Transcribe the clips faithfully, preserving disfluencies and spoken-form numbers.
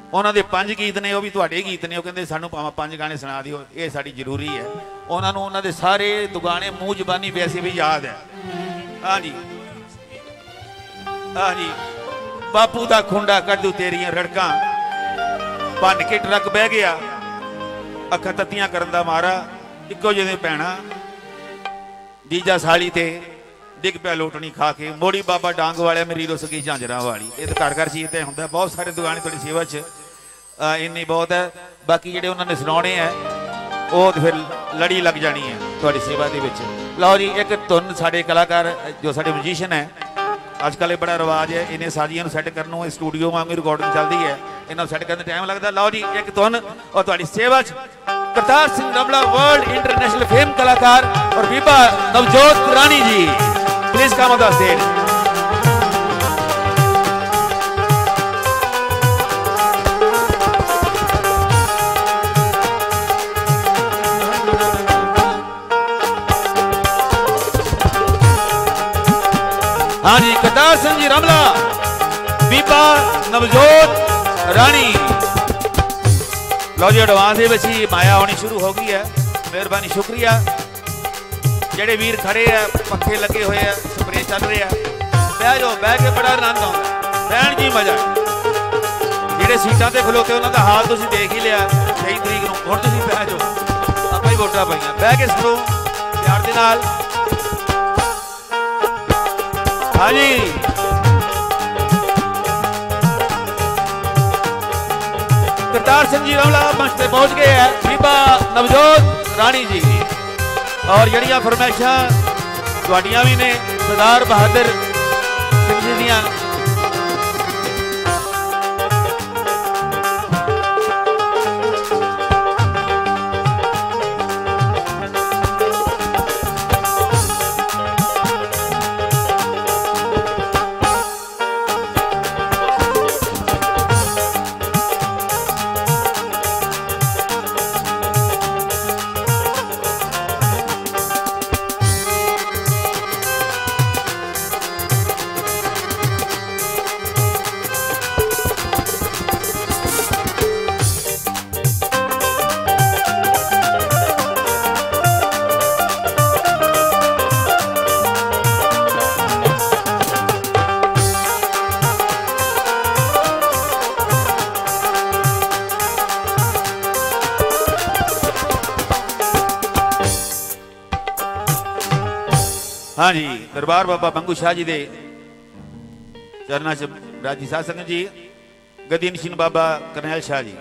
उन्होंने पांच गीत ने, वह भी तुहाडे गीत ने। कहते सानू भावें पांच गाने सुना दिओ, ये साडी जरूरी है। उन्होंने उन्होंने सारे दुगाने मूँह जबानी वैसे भी याद है। हाँ जी, हाँ जी। बापू दा खुंडा कद्दू तेरियां रड़कां, भन के ट्रक बह गया, अखां तत्तियां करन दा मारा, इक्को जिहे भैणां, जीजा साली ते डिग पिया लोटनी खा के, मोड़ी बाबा डांग वाले मेरी रुस गई झांजरा वाली। ये तो घर घर चीज तो होंगे। बहुत सारे दुगाने थोड़ी सेवा च इन्नी बहुत है। बाकी जेडे उन्होंने सुनाने हैं वो तो फिर लड़ी लग जानी है थोड़ी सेवा के विच। लो जी, एक धुन साढ़े कलाकार जो साढ़े म्यूजिशियन है, अजकल बड़ा रिवाज है इन्हें साजियां सैट करने, स्टूडियो वांग रिकॉर्डिंग चलती है, इन्होंने सैट करने टाइम लगता। लो जी, एक धुन और थोड़ी सेवा च Kartar Singh Ramla world international fame कलाकार और बीबा Navjot Rani ji, please come on the stage. हाँ जी, करतार सिंह जी रमला, बीबा नवजोत रानी। लो जी, एडवांस ही माया होनी शुरू हो गई है। मेहरबानी, शुक्रिया। जेडे वीर खड़े है, पखे लगे हुए हैं, स्प्रे चल रहे हैं, बह जाओ, बह के बड़ा आनंद आता, बहन जी मजा। जेडे सीटां ते खलोते उन्होंने हाल तुसीं देख ही लिया। तेईस तरीक नूं हुण तुसीं बह जाओ, आपां ही वोटां पाईआं, बह के सुनो प्यार दे नाल। हाँ जी, करतार सिंह जी रमला मंच पे पहुंच गए हैं, बीबा नवजोत रानी जी। और जड़ियाँ फरमाइशां तुहाडियां भी ने सरदार बहादुर सिंह जी दियां। हाँ जी, दरबार बाबा बंगू शाह जी दे चरणा च राजी साध संगत जी, गदी नशीन बाबा करनैल शाह जी।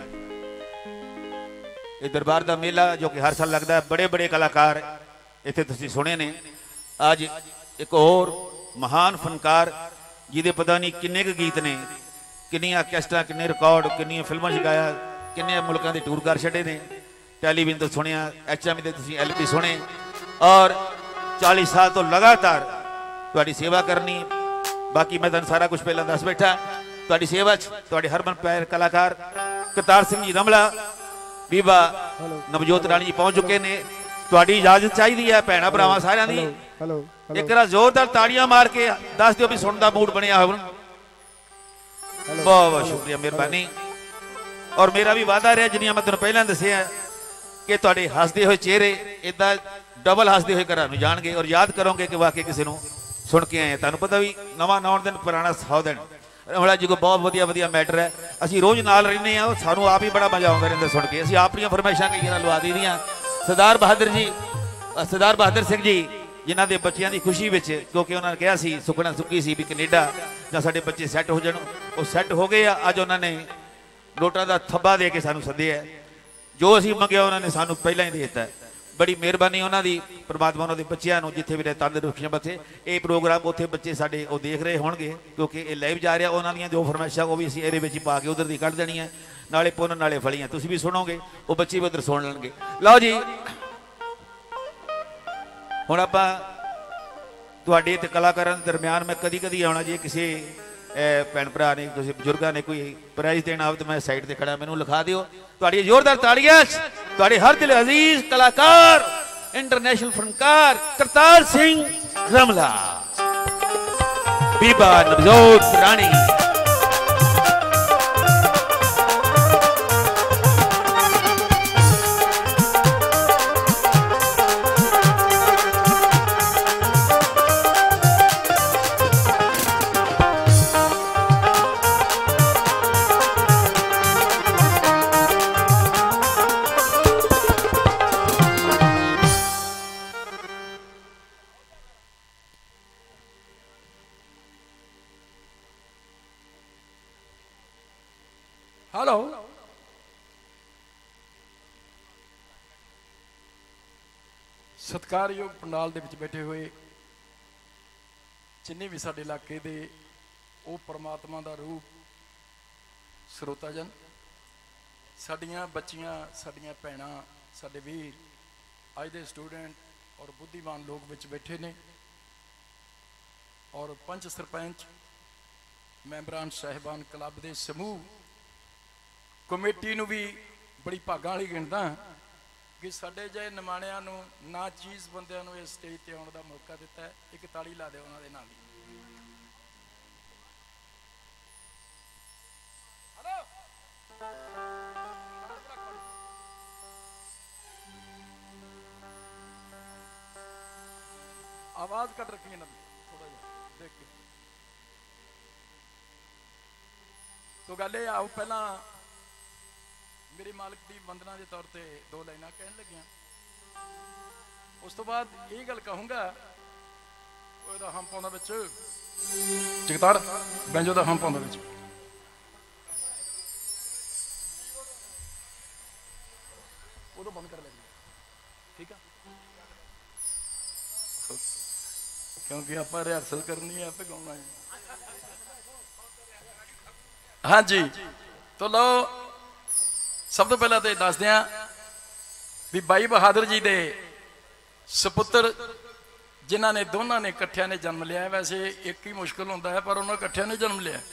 ये दरबार का मेला जो कि हर साल लगता है, बड़े बड़े कलाकार इतने तुसीं सुने ने। अज एक और महान फनकार जिदे पता नहीं किन्ने क गीत ने, किन्नियां कैस्टां, किन्ने रिकॉर्ड, किन्नियां फिल्मां च गाया, किन्ने मुल्कां दे टूर कर छड्डे ने, टैलीविजन तो सुनिया, एच एम दे तुसीं एल पी सुने। और चालीस साल तो लगातार तुहाडी सेवा करनी। बाकी मैं तुहानूं सारा कुछ पहला दस बैठा। तुहाडी सेवा च तुहाडे हरमन प्यारे कलाकार करतार सिंह जी रमला, बीबा नवजोत रानी जी पहुंच चुके ने। तुहाडी इजाजत चाहिए है भैणां भरावां सारिआं दी। एक बार जोरदार ताड़ियां मार के दस दिओ भी सुणन दा मूड बनिया होवे। बहुत बहुत शुक्रिया, मेहरबानी। और मेरा भी वादा रहा जिन्नियां मैं तुहानूं पहलां दस्सिआ कि तुहाडे हसदे होए चेहरे इदां डबल हसते हुए घर में जाएंगे और याद करोगे कि वाकई किसी को सुन के आए। तुहानूं पता भी नवा नौ दिन पुराना सौ दिन रमला जी को बहुत वधिया वधिया मैटर है। असीं रोज़ नाल रहिंदे आ, सानूं आप ही बड़ा मजा आउंदा रहिंदा सुन के। असीं अपनियां फरमाइशां कई नाल लवा दीदियां। सरदार बहादुर जी, सरदार बहादुर सिंह जी जिन्हां दे बच्चियां दी खुशी विच, क्योंकि उन्होंने कहा सी सुखना सुखी सी भी कनेडा जां साडे बच्चे सैट हो जाण, वो सैट हो गए। अज उन्होंने नोटां दा थब्बा दे के सानूं सद्दिआ। जो असीं मंगिआ उन्होंने सानूं पहलां ही दे दित्ता। बड़ी मेहरबानी उन्होंने, परमात्मा उन्होंने बच्चों को जिथे भी रहे तंदुरुस्तियां बख्शे। ये प्रोग्राम उत्थे बच्चे साडे वो देख रहे होणगे, क्योंकि ये लाइव जा रहा। उन्होंने जो फरमाइशां वो भी असीं इहदे विच पा के उधर दी कढ देनी है, नाले पुन्न नाले फलियां। तुसीं भी सुनोगे, वो बच्चे भी उधर सुन लैणगे। लो जी, हुण आपां तुहाडे ते कलाकारां दे दरम्यान मैं कदी कदी आउणा जी किसी भैन भरा ने, किसी बजुर्गों ने कोई प्राइज देना हो तो मैं साइड से खड़ा, मैनूं लिखा दिओ। तुहाडी जोरदार ताड़ियां तुहाडे हर दिल अजीज कलाकार, इंटरनेशनल फनकार करतार सिंह रमला, बीबा नवजोत रानी। हेलो सत्कारयोग पंडाल दे विच बैठे हुए जिन्ने भी साडे इलाके दे वो परमात्मा दा रूप ਸਰੋਤਾਜਨ, ਸਾਡੀਆਂ ਬੱਚੀਆਂ, ਸਾਡੀਆਂ ਭੈਣਾਂ, ਸਾਡੇ ਵੀਰ, ਅੱਜ ਦੇ ਸਟੂਡੈਂਟ ਔਰ ਬੁੱਧੀਮਾਨ ਲੋਕ ਵਿੱਚ ਬੈਠੇ ਨੇ, ਔਰ ਪੰਚ ਸਰਪੰਚ, ਮੈਂਬਰਾਂ ਸਾਹਿਬਾਨ, ਕਲੱਬ ਦੇ ਸਮੂਹ, ਕਮੇਟੀ ਨੂੰ ਵੀ ਬੜੀ ਭਾਗਾਂ ਵਾਲੀ ਗਿਣਦਾ ਕਿ ਸਾਡੇ ਜਿਹੇ ਨਿਮਾਣਿਆਂ ਨੂੰ ਨਾ ਚੀਜ਼ ਬੰਦਿਆਂ ਨੂੰ ਇਸ ਸਟੇਜ ਤੇ ਆਉਣ ਦਾ ਮੌਕਾ ਦਿੱਤਾ ਹੈ। ਇੱਕ ਤਾੜੀ ਲਾ ਦਿਓ ਉਹਨਾਂ ਦੇ ਨਾਲ ਹੀ। आवाज कट रखी है ना थोड़ा जा देख के। तो गल ये आओ पहला मेरे मालिक की वंदना के तौर पर दो लाइना कह लगिया, उस तो बाद ये गल कहूँगा हम पाँदा बिच जगतार बैंजो का हम पाँदा बिच उदो बंद कर लेंगे, ठीक है, क्योंकि आप रिहर्सल करनी है, आप गाना है। हाँ जी, तो लो सब तो पहला तो दस दिया भी भाई बहादुर जी दे सपुत्र जिन्हों ने दोनों ने इकट्ठिया ने जन्म लिया। वैसे एक ही मुश्किल होता है पर उन्होंने इकट्ठिया ने जन्म लिया,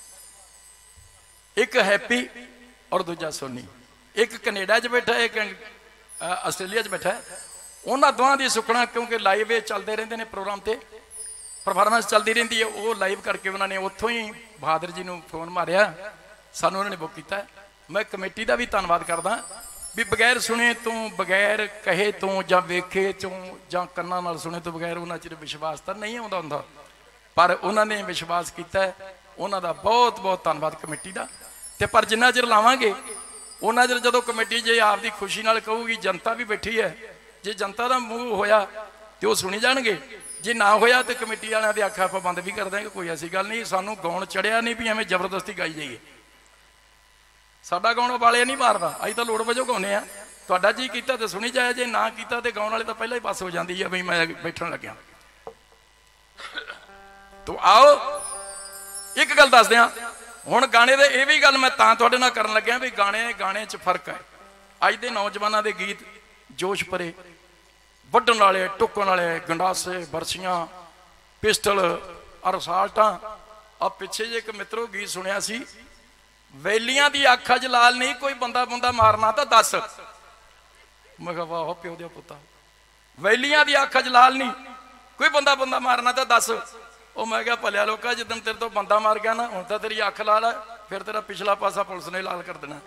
एक हैप्पी और दूजा सोनी। एक कनेडा च बैठा, एक आस्ट्रेलिया च बैठा। उन्होंने दोवां दी सुखना क्योंकि लाइव चलते रहते हैं प्रोग्राम से, परफॉर्मेंस चलती रहती है, वो लाइव करके उन्होंने उत्थों ही बहादुर जी को फोन मारिया, सानू उन्होंने बुक किया। मैं कमेटी का भी धन्यवाद करदा भी बगैर सुने तो, बगैर कहे तो, या वेखे तो, या कन्ना नाल सुने तो बगैर उन्होंने चिर विश्वास तो नहीं आता हुंदा, पर उन्होंने विश्वास किया। उन्होंने बहुत बहुत धन्यवाद कमेटी का। तो पर जिन्ना चिर लावांगे उन्ना चिर जदों कमेटी जे आपकी खुशी नाल कहूगी, जनता भी बैठी है, जे जनता का मूह होया तो वो सुनी जाएंगे, जे ना होया तो कमेटी वालों की अख आप बंद भी कर देंगे। कोई ऐसी गल नहीं, सानू गाउन चढ़िया नहीं भी एवं जबरदस्ती गाई जाइए। साडा गाउन वाले नहीं मारदा, अं तो लोड़ वजों गाने आ, तुहाडा जी कीता तो सुनी जाए, जे ना कीता तो गाउन वाले तो पहले ही पास हो जाती है भी मैं बैठन लग्या। तो आओ एक गल दस दियां हुण गाने दे, ये भी गल मैं तां तुहाडे नाल करन लग्या भी गाने गाने च फर्क है। अज दे नौजवानों के गीत जोश भरे, वड्डण वाले, टुकण वाले, गंडासे, बरसियां, पिस्टल और असाल्टां। आ पिछे जे एक मित्रों गीत सुनिया सी, वैलियां दी अख अज लाल नहीं, कोई बंदा बुंदा मारना तो दस। मैं कहा वाह प्यो दिया पुत्ता, वैलियां दी अख अज लाल नहीं, कोई बंदा बुंदा मारना तो दस। वो मैं क्या भलिया लोका, जिदन तेरे तो बंदा मार गया ना, हुण तां तेरी अख लाल है, फिर तेरा पिछला पासा पुलिस ने लाल कर देना।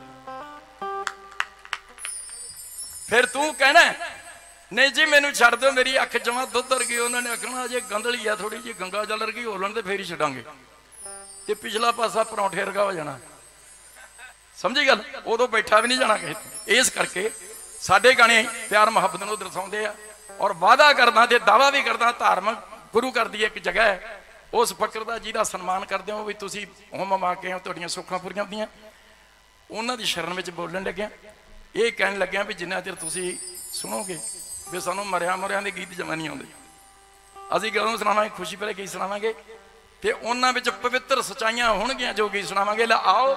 फिर तू कहना नहीं जी मैनू छड़ दो, मेरी अख जमा दुध वर्गी। उन्होंने आखना जे गंदली है थोड़ी जी, गंगा जल वर्गी हो लैण ते फिर ही छड्डांगे, ते पिछला पासा परौंठे वर्गा हो जाना। समझी गल? उदों बैठा भी नहीं जाना किसी। इस करके साडे गाने प्यार मुहब्बत नूं दर्शाउंदे आ, और वादा करदा ते दावा भी करदा, धार्मिक गुरु घर दी एक जगह है, उस फकर का जिहदा सन्मान करदे हो भी तुसीं होम मा के हो, तुहाडीआं सुखां पूरीआं होंदियां, उन्हां दी शरण विच बोलण लग्या। ये कहन लग्या भी जिन्ना चिर तुसीं सुनोगे भी सानू मरिया मरिया के गीत जमा नहीं आते, असीं कदों सुनावांगे, खुशी भरे गीत सुनावांगे, तो उन्हां विच पवित्र सच्चाइयां होणगियां जो गीत सुनावांगे। ला आओ।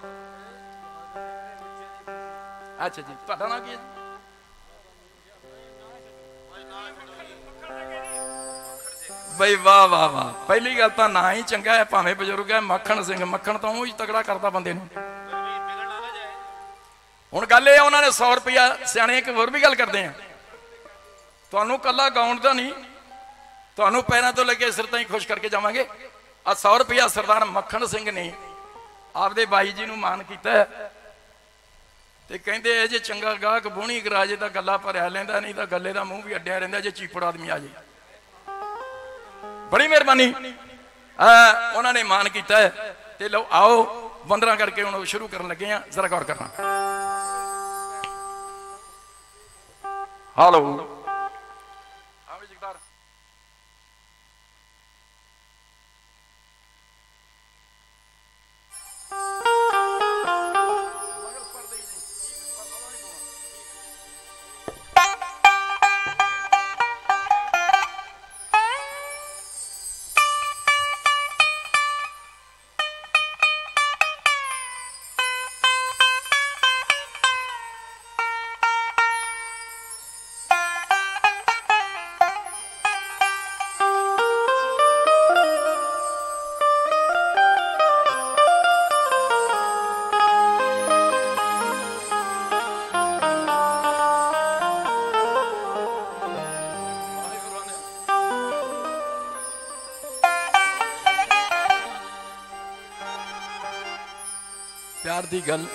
अच्छा जी, तुहाडा नाम की है? बई वाह वाह वाह, पहली गल तो ना ही चंगा है, भावें बजुर्ग है। मक्खण सिंह, मक्खण तो ही तगड़ा करता बंदे नूं। हुण गल ये, उन्होंने सौ रुपया सियाणे एक होर भी गल करते हैं, तुहानूं कल्ला गाउण दा नहीं, तुहानूं पैरों तो लगे सिर ताईं खुश करके जावांगे। आ सौ रुपया सरदार मक्खण सिंह ने आपदे बाई जी नूं मान कीता है, ते कहंदे जे चंगा गाहक बोहणी गराजे तां गल्ला भरिया लैंदा, नहीं तां गल्ले दा मूँह भी अड्डिया रहिंदा जे चीपड़ आदमी आ जाए। बड़ी मेहरबानी, उन्होंने मान किया है। तो लो आओ वंदना करके हम शुरू करन लगे हैं, जरा गौर करना। हेलो प्यार की गल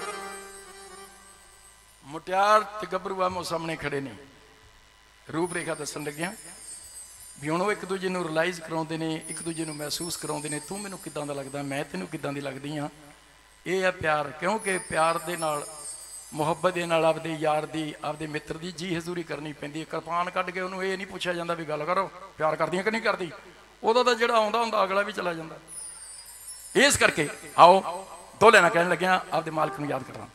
मुटियार ते गभरू आमो सामने खड़े ने रूप रेखा दसन लग्या भी हुण एक दूजे नूं रिलाइज कराउंदे ने एक दूजे नूं महसूस कराउंदे ने तू मैनूं किदां दा लगदा मैं तैनूं किदां दी लगदी हाँ ये है प्यार क्योंकि प्यार दे नाल मुहब्बत दे नाल आपदे यार दी आपदे मित्र दी जी हजूरी करनी पैंदी है कृपान कढ के उन्होंने ये नहीं पूछा जाता भी गल करो प्यार करदी कि नहीं करदी उहदा तां जिहड़ा आउंदा हुंदा अगला भी चला जांदा इस करके आओ दो लेना कहन लग्या आपदे मालिक नूं याद करना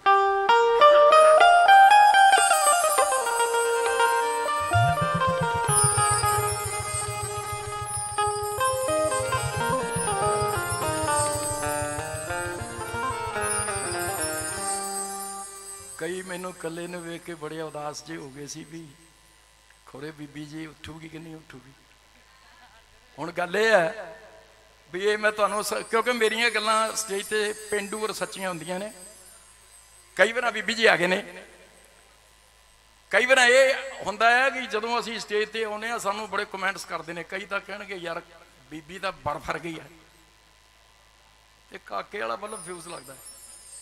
कई मैनू कले ने वेख के बड़े उदास जे हो गए सी भी खोरे बीबी जी उठूगी कि नहीं उठूगी हुण गल ये है भी ये मैं तुहानूं क्योंकि मेरियां गल्लां स्टेज ते पेंडू और सच्चियां हुंदियां ने कई बार बीबी जी आ गए ने कई बार ये हुंदा है कि जदों असीं स्टेज ते आउंदे आ सानूं बड़े कमेंट्स करदे ने कई तां कहणगे यार बीबी तां बड़ फर गई है ते काके वाला बल्ब फ्यूज लगदा है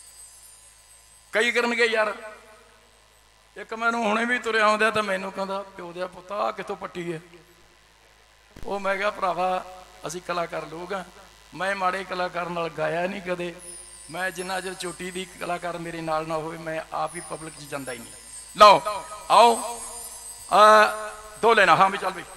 कई करनगे यार एक मैनू हुणे भी तुरिया आउंदा तो मैनू कहंदा प्यो दिया पुत्त आ कितों पट्टी है वो मैं कहा भरावा असीं कलाकार लोग हाँ मैं माड़े कलाकार नाल गाया नहीं कदे मैं जिन्ना चਿਰ चोटी दी कलाकार मेरे नाल ना होवे मैं आप ही पब्लिक च जांदा ही नहीं लो आओ आ, दो लेना हाँ भी चल भाई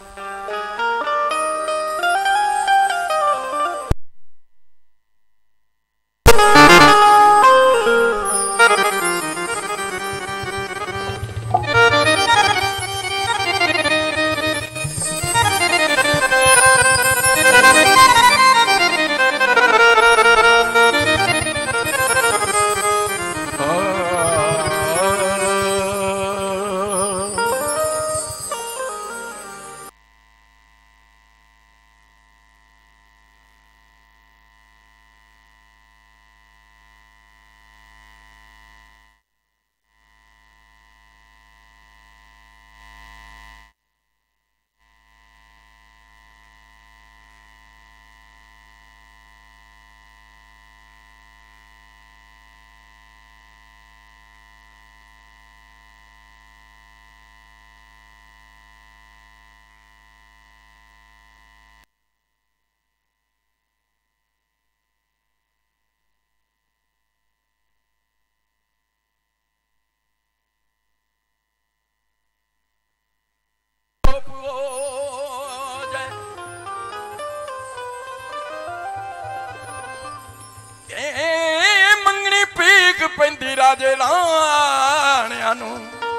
मंगनी पीक पैंदी राजे राणियां नूं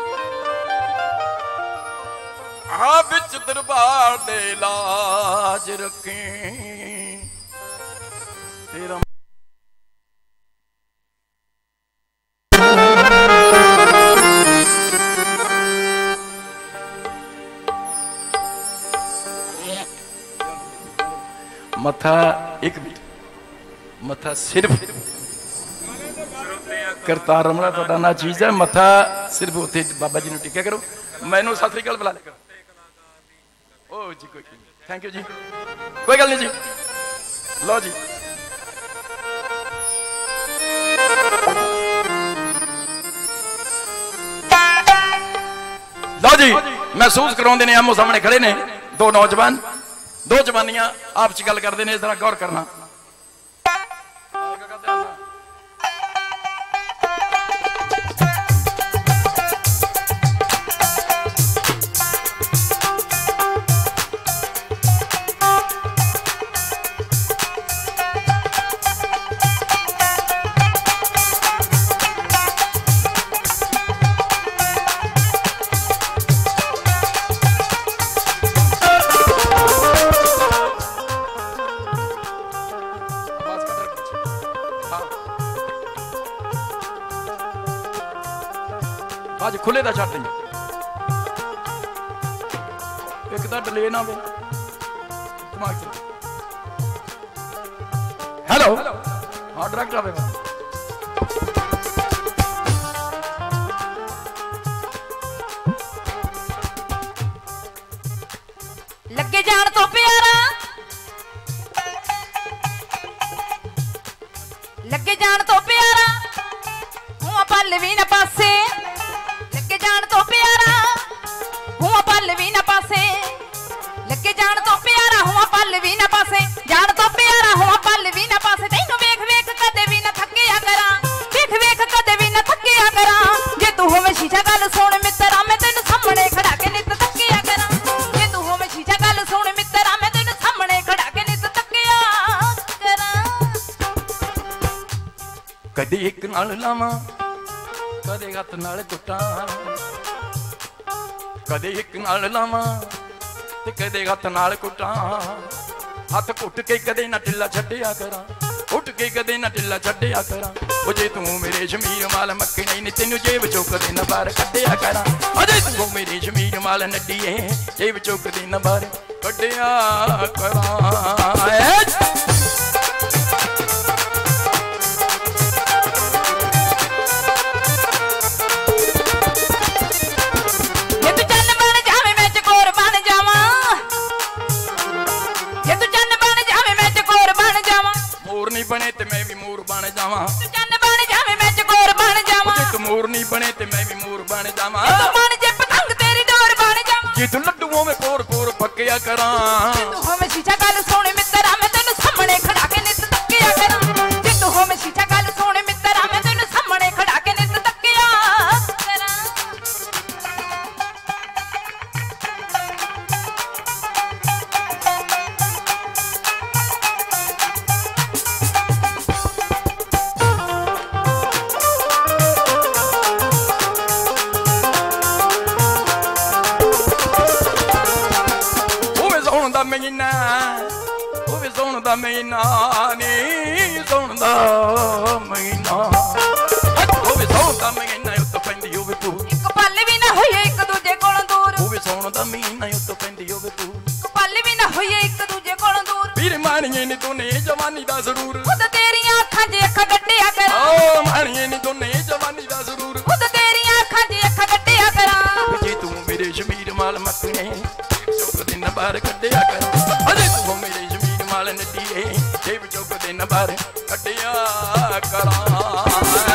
आ बिच दरबार दे लाज रखें तेरा मथा एक मिनट मथा सिर्फ करतार रमना तुहाडा ना चीज है मथा सिर्फ उत्थे बाबा जी नूं टिकिया करो मैनू सत श्री अकाल बुला लिया करो ओ जी कोई थैंक यू जी कोई गल नहीं जी लो जी लो जी महसूस कराउंदे ने आमो सामने खड़े ने दो नौजवान दो जवानियां आपस गल करते हैं इस तरह गौर करना आज खुले का छट दें एक तो डिले ना हो दिमाग से हेलो हाँ डायरेक्ट आवेगा लगे जान तो प्यारा लगे जान तो प्यारा ਪੱਲਵੀ ਨਾ ਪਾਸੇ ਲੱਗੇ ਜਾਣ ਤੋਂ ਪਿਆਰਾ ਹੂੰ ਪੱਲਵੀ ਨਾ ਪਾਸੇ ਲੱਗੇ ਜਾਣ ਤੋਂ ਪਿਆਰਾ ਹੂੰ ਪੱਲਵੀ ਨਾ ਪਾਸੇ ਜਾਣ ਤੋਂ ਪਿਆਰਾ ਹੂੰ ਪੱਲਵੀ ਨਾ ਪਾਸੇ ਤੈਨੂੰ ਵੇਖ ਵੇਖ ਕਦੇ ਵੀ ਨਾ ਥੱਕਿਆ ਕਰਾਂ ਵੇਖ ਵੇਖ ਕਦੇ ਵੀ ਨਾ ਥੱਕਿਆ ਕਰਾਂ ਜੇ ਤੂੰ ਹੋਵੇਂ ਸ਼ੀਸ਼ਾ ਗੱਲ ਸੁਣ ਮਿੱਤਰਾ ਮੈਂ ਤੈਨੂੰ ਸਾਹਮਣੇ ਖੜਾ ਕੇ ਨਿੱਤ ਤੱਕਿਆ ਕਰਾਂ ਜੇ ਤੂੰ ਹੋਵੇਂ ਸ਼ੀਸ਼ਾ ਗੱਲ ਸੁਣ ਮਿੱਤਰਾ ਮੈਂ ਤੈਨੂੰ ਸਾਹਮਣੇ ਖੜਾ ਕੇ ਨਿੱਤ ਤੱਕਿਆ ਕਰਾਂ ਕਦੇ ਇੱਕ ਨਾਲ ਲਾਵਾਂ ਕਦੇ ਹੱਥ ਨਾਲ ਕੁੱਟਾਂ ਕਦੇ ਇੱਕ ਨਾਲ ਲਾਵਾਂ ਤੇ ਕਦੇ ਹੱਥ ਨਾਲ ਕੁੱਟਾਂ ਹੱਥ ਘੁੱਟ ਕੇ ਕਦੇ ਨਾ ਢਿੱਲਾ ਛੱਡਿਆ ਕਰਾਂ ਉੱਠ ਕੇ ਕਦੇ ਨਾ ਢਿੱਲਾ ਛੱਡਿਆ ਕਰਾਂ ਉਹ ਜੇ ਤੂੰ ਮੇਰੇ ਜ਼ਮੀਰ ਮਾਲ ਮੱਕੀ ਨਹੀਂ ਤੈਨੂੰ ਜੇਬ ਚੋਂ ਕਦੇ ਨਾ ਬਾਹਰ ਕੱਢਿਆ ਕਰਾਂ ਅਜੇ ਤੂੰ ਮੇਰੇ ਜ਼ਮੀਰ ਮਾਲ ਨੱਡੀਏ ਜੇਬ ਚੋਂ ਕਦੇ ਨਾ ਬਾਹਰ ਕੱਢਿਆ ਕਰਾਂ ਨਹੀਂ ਬਣੇ ਤੇ ਮੈਂ ਵੀ ਮੋਰ ਬਣ ਜਾਵਾਂ ਤੂੰ ਚੰਨ ਬਣ ਜਾਵੇਂ ਮੈਂ ਚਕੋਰ ਬਣ ਜਾਵਾਂ ਜੇ ਤੂੰ ਮੋਰ ਨਹੀਂ ਬਣੇ ਤੇ ਮੈਂ ਵੀ ਮੋਰ ਬਣ ਜਾਵਾਂ ਤੂੰ ਬਣ ਜੇ ਪਤੰਗ ਤੇਰੀ ਡੋਰ ਬਣ ਜਾਵਾਂ ਜੇ ਤੂੰ ਲੱਡੂਆਂ ਵਿੱਚ ਕੋਰ ਕੋਰ ਪੱਕਿਆ ਕਰਾਂ ਤੂੰ ਹੋਵੇਂ ਸ਼ੀਸ਼ਾ ਗੱਲ ਸੁਣ ਮਿੱਤਰਾ ਮੈਂ ਤੈਨੂੰ ਸਾਹਮਣੇ ਖੜਾ ਕੇ ਨਿੱਤ ਤੱਕਿਆ ਕਰਾਂ ਜੇ ਤੂੰ ਹੋਵੇਂ ਸ਼ੀਸ਼ਾ ਗੱਲ ਸੁਣ ਮਿੱਤਰਾ ਮੈਂ ਤੈਨੂੰ ਸਾਹਮਣੇ ਖੜਾ ਕੇ ਨਿੱਤ ਤੱਕਿਆ ਕਰਾਂ ਮਹੀਨਾ ਉਹ ਵੀ ਸੌਣ ਦਾ ਮਹੀਨਾ ਨੀ ਸੌਣ ਦਾ ਮਹੀਨਾ ਉਹ ਵੀ ਸੌਣ ਦਾ ਮਹੀਨਾ ਉੱਤੋਂ ਪੈਂਦੀ ਹੋਵੇ ਤੂੰ ਇੱਕ ਪਲ ਵੀ ਨਾ ਹੋਈਏ ਇੱਕ ਦੂਜੇ ਕੋਲੋਂ ਦੂਰ ਉਹ ਵੀ ਸੌਣ ਦਾ ਮਹੀਨਾ ਉੱਤੋਂ ਪੈਂਦੀ ਹੋਵੇ ਤੂੰ ਇੱਕ ਪਲ ਵੀ ਨਾ ਹੋਈਏ ਇੱਕ ਦੂਜੇ ਕੋਲੋਂ ਦੂਰ ਵੀਰ ਮਾਣੀਏ ਨੀ ਤੂੰ ਨੇ ਜਵਾਨੀ ਦਾ ਜ਼ਰੂਰ ਖੁਦ ਤੇਰੀਆਂ ਅੱਖਾਂ 'ਚ ਅੱਖ ਗੱਡਿਆ ਕਰਾਂ ਓ ਮਾਣੀਏ ਨੀ ਤੂੰ ਨੇ ਜਵਾਨੀ ਦਾ ਜ਼ਰੂਰ ਖੁਦ ਤੇਰੀਆਂ ਅੱਖਾਂ 'ਚ ਅੱਖ ਗੱਡਿਆ ਕਰਾਂ ਜੇ ਤੂੰ ਮੇਰੇ ਜ਼ਮੀਰ ਮਾਲ ਮੱਕਨੇ ਚੁੱਕ ਦਿਨ ਬਾਹਰ ਕੱਢਿਆ ਕਰ ਅਜੇ ਤੂੰ ਮੇਰੇ ਜ਼ਮੀਰ ਮਾਲ ਨੱਡੀਏ ਜੇਬ ਚੁੱਕ ਦਿਨ ਬਾਹਰ ਕੱਢਿਆ ਕਰਾਂ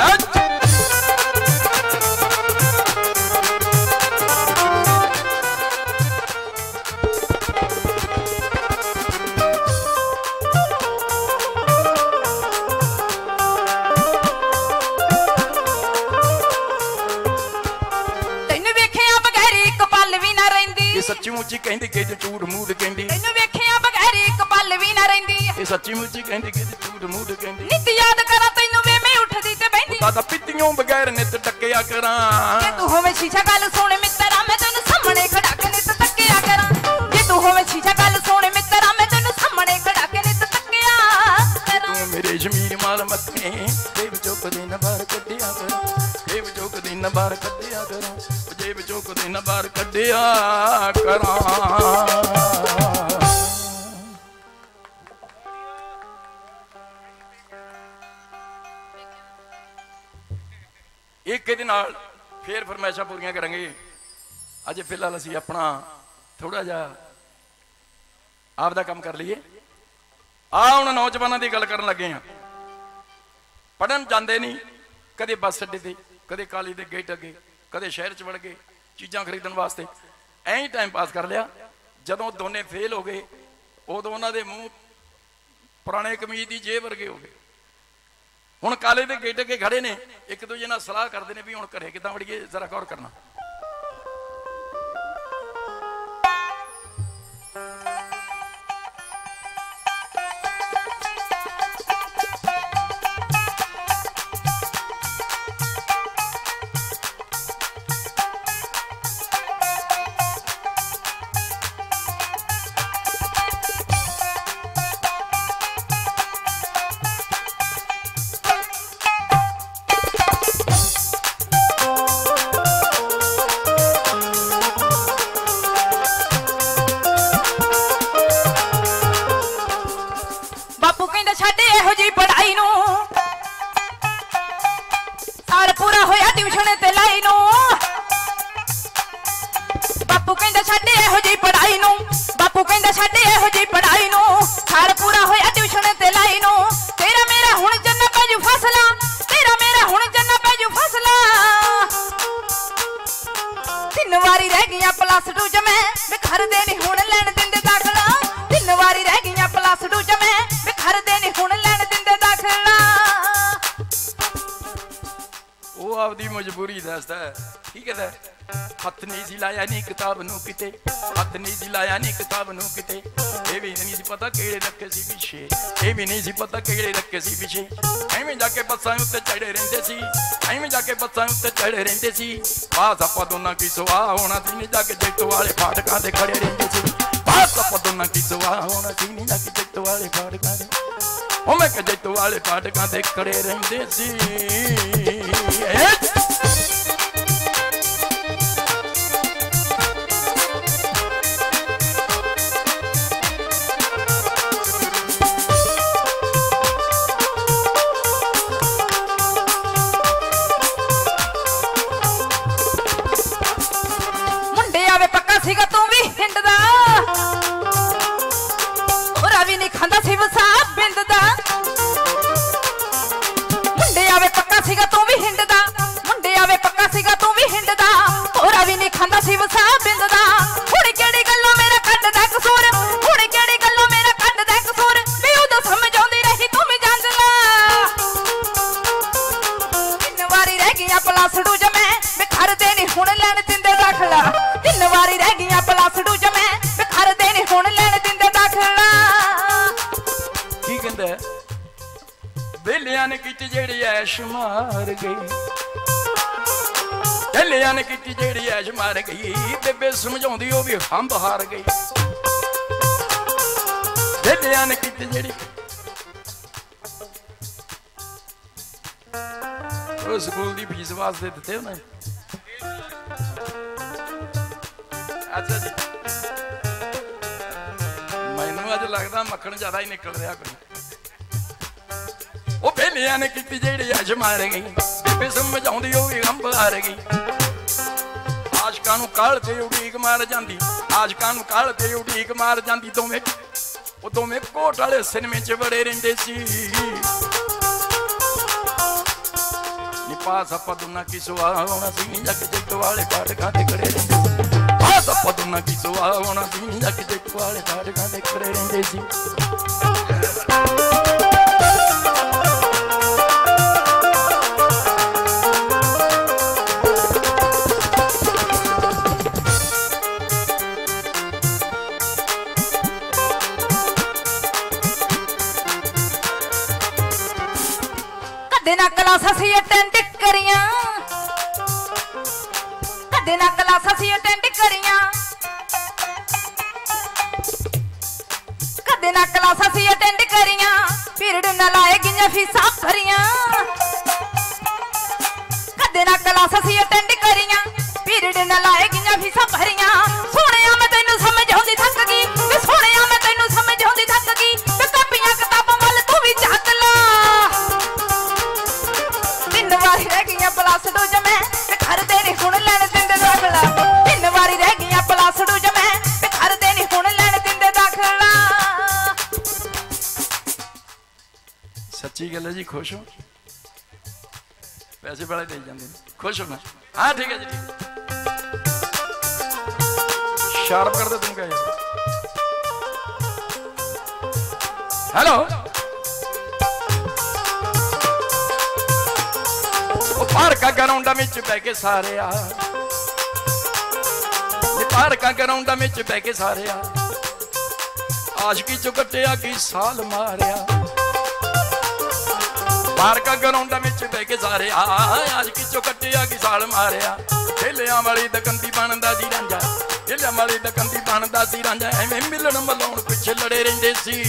ਸੱਚੀ ਮੁੱਚੀ ਕਹਿੰਦੀ ਕਿ ਝੂਠ ਮੂਡ ਕਹਿੰਦੀ ਤੈਨੂੰ ਵੇਖਿਆ ਬਗੈਰ ਇੱਕ ਪਲ ਵੀ ਨਾ ਰਹਿੰਦੀ ਇਹ ਸੱਚੀ ਮੁੱਚੀ ਕਹਿੰਦੀ ਕਿ ਝੂਠ ਮੂਡ ਕਹਿੰਦੀ ਨਿੱਤ ਯਾਦ ਕਰਾਂ ਤੈਨੂੰ ਵੇ ਮੈਂ ਉੱਠਦੀ ਤੇ ਬੈਠੀ ਤਾਂ ਪਿੱਤੀਆਂ ਬਗੈਰ ਨਿੱਤ ਟੱਕਿਆ ਕਰਾਂ ਜੇ ਤੂੰ ਹੋਵੇਂ ਸ਼ੀਸ਼ਾ ਗੱਲ ਸੁਣ ਮਿੱਤਰਾ ਮੈਂ ਤੈਨੂੰ ਸਾਹਮਣੇ ਖੜਾ ਕੇ ਨਿੱਤ ਤੱਕਿਆ ਕਰਾਂ ਜੇ ਤੂੰ ਹੋਵੇਂ ਸ਼ੀਸ਼ਾ ਗੱਲ ਸੁਣ ਮਿੱਤਰਾ ਮੈਂ ਤੈਨੂੰ ਸਾਹਮਣੇ ਖੜਾ ਕੇ ਨਿੱਤ ਤੱਕਿਆ ਕਰਾਂ ਤੂੰ ਮੇਰੇ ਜ਼ਮੀਰ ਮਾਲ ਮੱਥੇ ਜੇਬ ਚੋਂ ਕਦੇ ਨਾ ਬਾਹਰ ਕੱਢਿਆ ਕਰਾਂ ਜੇਬ ਚੋਂ ਕਦੇ ਨਾ ਬਾਹਰ ਕੱਢਿਆ ਕਰਾਂ ਜੇਬ ਚੋਂ ਕਦੇ ਨਾ ਬਾਹਰ ਕੱਢਿਆ ਕਰਾਂ ਇੱਕ ਇਹਦੇ ਨਾਲ ਫੇਰ ਫਰਮਾਇਸ਼ਾਂ ਪੂਰੀਆਂ ਕਰਾਂਗੇ ਅੱਜ ਫਿਲਹਾਲ ਅਸੀਂ ਆਪਣਾ ਥੋੜਾ ਜਿਹਾ ਆਪ ਦਾ ਕੰਮ ਕਰ ਲਈਏ ਆ ਹੁਣ ਨੌਜਵਾਨਾਂ ਦੀ ਗੱਲ ਕਰਨ ਲੱਗੇ ਆ ਪੜਨ ਜਾਂਦੇ ਨਹੀਂ ਕਦੇ ਬੱਸ ਅੱਡੇ ਤੇ ਕਦੇ ਕਾਲੀ ਦੇ ਗੇਟ ਅੱਗੇ ਕਦੇ ਸ਼ਹਿਰ ਚ ਵੜ ਗਏ ਚੀਜ਼ਾਂ ਖਰੀਦਣ ਵਾਸਤੇ ਐਂ ਹੀ ਟਾਈਮ ਪਾਸ ਕਰ ਲਿਆ ਜਦੋਂ ਦੋਨੇ ਫੇਲ ਹੋ ਗਏ ਉਦੋਂ ਉਹਨਾਂ ਦੇ ਮੂੰਹ ਪੁਰਾਣੇ ਕਮੀਜ਼ ਦੀ ਜੇਬ ਵਰਗੇ ਹੋ ਗਏ ਹੁਣ ਕਾਲੇ ਦੇ ਗੇਟ ਅੱਗੇ ਖੜੇ ਨੇ ਇੱਕ ਦੂਜੇ ਨਾਲ ਸਲਾਹ ਕਰਦੇ ਨੇ ਵੀ ਹੁਣ ਘਰੇ ਕਿੱਦਾਂ ਵੜੀਏ ਜ਼ਰਾ ਗੌਰ ਕਰਨਾ आपदी मजबूरी दसदा है की कहदा हथ नहीं सी लाया नी किताब नू किते हथ नहीं सी लाया नी किताब नू किते ये भी नहीं सी पता केड़े रखे सी पिछे ये भी नहीं सी पता केड़े रखे सी पिछे एवें जाके बसां उत्ते चढ़े रहिंदे सी एवें जाके बसां उत्ते चढ़े रहिंदे सी पास आपां दोनां की सुआ होना सी नी जाके जैतो वाले फाटकां ते खड़े रहिंदे सी पास आपां दोनां की सुआ होना सी नी जाके जैतो वाले फाटकां ते ओ मैं कह जैतो वाले फाटकां ते खड़े रहिंदे सी मार गई ढलिया ने की जेड़ी ऐश मार गई बेबे समझाउंदी ओ भी हंब हार गई ढलिया ने की जेड़ी ओ स्कूल दी फीस वास्ते दिते उन्हें अच्छा जी मैनू अज लगदा मक्खन ज्यादा ही निकल रहा कोई ओ बेलिया ने की जेड़ी अज मार गई बेबे समझाउंदी ओ भी हंब हार गई आशकां नूं काल ते उड़ीक मार जांदी आशकां नूं काल ते उड़ीक मार जांदी दोवें ओ दोवें कोट वाले सिनेमे च बड़े रहिंदे सी नी पास आपां दोनां की सुआ होना सी नी जग जग वाले फाटकां ते खड़े रहिंदे पास आपां दोनां की सुआ होना सी नी जग जग वाले फाटकां ते खड़े रहिंदे सी ना क्लास असी अटेंड करियां कदे ना क्लास असी अटेंड करियां कदे ना क्लास असी अटेंड करियां पीरियड ना लाए गियां फीसां भरियां कदे ना क्लास असी अटेंड करियां पीरियड ना लाए गियां फीसां भरियां सोहणिया मैं तैनू समझाउंदी थक गई वे सोहणिया मैं तैनू समझाउंदी थक गई वे कापियां किताबां वाल तू भी झक ला रह गई प्लस टू जमे घर दे नहीं हुण लैण दिंदे दाखला तीन वारी रह गई प्लस टू जमे घर दे नहीं हुण लैण दिंदे दाखला सच्ची गल है जी खुश हो पैसे बड़े दे जांदे खुश हो ना हां ठीक है जी शार्प कर दे तुम क्या हेलो पार्का ग्राउंडा में बह के सारे आ पार्का ग्राउंडा में बह के सारे आ आशकी चो कटिया की साल मारिया पार्का ग्राउंडा में बह के सारे आ आशकी चो कटिया की साल मारिया ढेलिया वाली दकंदी बनदा सी रांझा ढेलिया वाली दकंदी बनदा सी रांझा एवें मिलन मलाउण पिछे लड़े रहिंदे सी